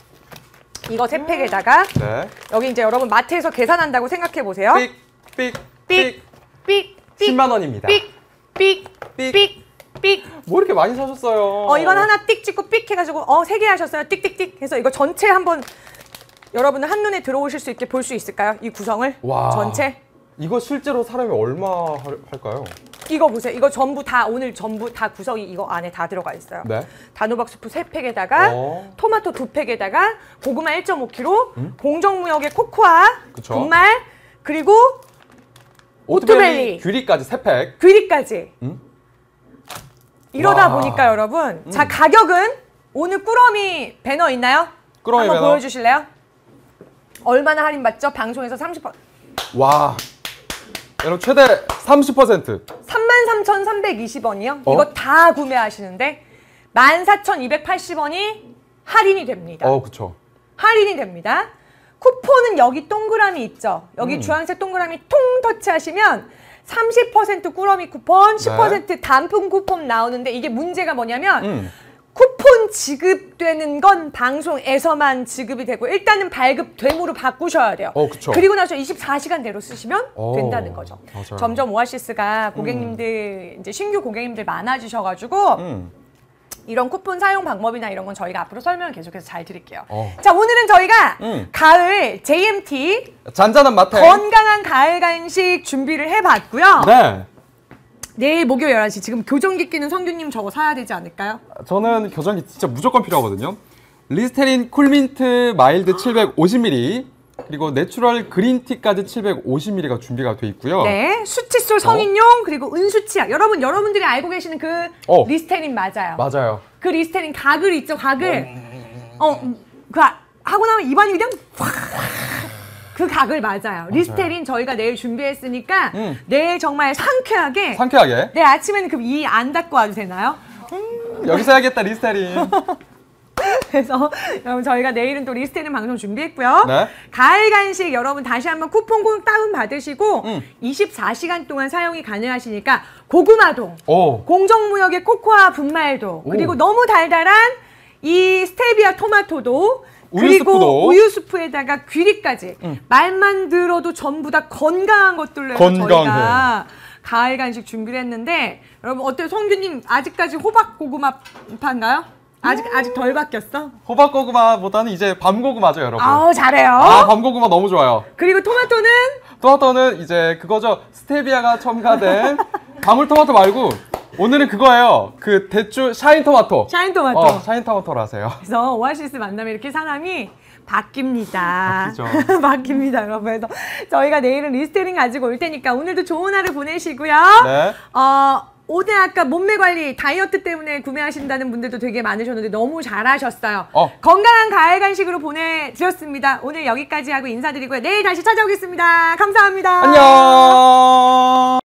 이거 세 팩에다가 네. 여기 이제 여러분 마트에서 계산한다고 생각해 보세요. 삑, 삑, 삑. 삑, 삑, 십만 원입니다. 삑, 삑, 삑. 삑, 삑. 뭐 이렇게 많이 사셨어요? 어 이건 하나 띡 찍고 삑 해가지고 어 세 개 하셨어요. 띡띡띡 해서 이거 전체 한번 여러분들 한눈에 들어오실 수 있게 볼 수 있을까요? 이 구성을 와. 전체. 이거 실제로 사람이 얼마 할, 할까요? 이거 보세요. 이거 전부 다 오늘 전부 다 구성이 이거 안에 다 들어가 있어요. 네. 단호박 스프 세 팩에다가 어. 토마토 두 팩에다가 고구마 일 점 오 킬로그램, 공정무역의 코코아 그쵸. 분말 그리고 오트밸리. 귀리까지 세 팩. 귀리까지. 음? 이러다 와. 보니까 여러분 자 가격은 오늘 꾸러미 배너 있나요? 꾸러미 한번 배너. 보여주실래요? 얼마나 할인 받죠? 방송에서 삼십 퍼센트. 와. 여러분 최대 삼십 퍼센트. 삼만 삼천삼백이십 원이요? 어? 이거 다 구매하시는데 만 사천이백팔십 원이 할인이 됩니다. 어, 그쵸. 할인이 됩니다. 쿠폰은 여기 동그라미 있죠? 여기 음. 주황색 동그라미 통 터치하시면 삼십 퍼센트 꾸러미 쿠폰, 십 퍼센트 단품 쿠폰 나오는데 이게 문제가 뭐냐면 음. 쿠폰 지급되는 건 방송에서만 지급이 되고 일단은 발급됨으로 바꾸셔야 돼요. 어, 그쵸. 그리고 나서 이십사 시간대로 쓰시면 오, 된다는 거죠. 맞아요. 점점 오아시스가 고객님들 이제 신규 고객님들 많아지셔가지고 음. 이런 쿠폰 사용 방법이나 이런 건 저희가 앞으로 설명을 계속해서 잘 드릴게요. 어. 자 오늘은 저희가 음. 가을 제이엠티 잔잔한 맛에. 건강한 가을 간식 준비를 해봤고요. 네. 내일 목요일 열한 시 지금 교정기 끼는 성규님 저거 사야 되지 않을까요? 저는 교정기 진짜 무조건 필요하거든요. 리스테린 쿨민트 마일드 칠백오십 밀리리터 그리고 내추럴 그린티까지 칠백오십 밀리리터가 준비가 돼 있고요. 네, 수칫솔 성인용 그리고 은수치약. 여러분 여러분들이 알고 계시는 그 어. 리스테린 맞아요. 맞아요. 그 리스테린 가글 있죠, 가글. 어, 그 하고 나면 입안이 그냥 확. 그 가글 맞아요. 리스테린 저희가 내일 준비했으니까 음. 내일 정말 상쾌하게. 상쾌하게. 내일 아침에는 그 이 안 닫고 와도 되나요? 여기서 해야겠다 리스테린. 그래서 여러분 저희가 내일은 또 리스트는 방송 준비했고요. 네. 가을 간식 여러분 다시 한번 쿠폰 꼭 다운 받으시고 음. 이십사 시간 동안 사용이 가능하시니까 고구마도 오. 공정무역의 코코아 분말도 오. 그리고 너무 달달한 이 스테비아 토마토도 우유 그리고 스프도. 우유 스프에다가 귀리까지 음. 말만 들어도 전부 다 건강한 것들로 해서 건강해. 저희가 가을 간식 준비를 했는데 여러분 어때요? 성규님 아직까지 호박 고구마 파인가요? 아직 아직 덜 바뀌었어? 호박고구마보다는 이제 밤고구마죠, 여러분. 아우 잘해요. 아, 밤고구마 너무 좋아요. 그리고 토마토는 토마토는 이제 그거죠. 스테비아가 첨가된 방울토마토 말고 오늘은 그거예요. 그 대추 샤인 토마토. 샤인 토마토. 어, 샤인 토마토로 하세요. 그래서 오아시스 만나면 이렇게 사람이 바뀝니다. 바뀌죠. 바뀝니다, 여러분. 그래서 저희가 내일은 리스테링 가지고 올 테니까 오늘도 좋은 하루 보내시고요. 네. 어, 오늘 아까 몸매 관리, 다이어트 때문에 구매하신다는 분들도 되게 많으셨는데 너무 잘하셨어요. 어. 건강한 가을 간식으로 보내드렸습니다. 오늘 여기까지 하고 인사드리고요. 내일 다시 찾아오겠습니다. 감사합니다. 안녕.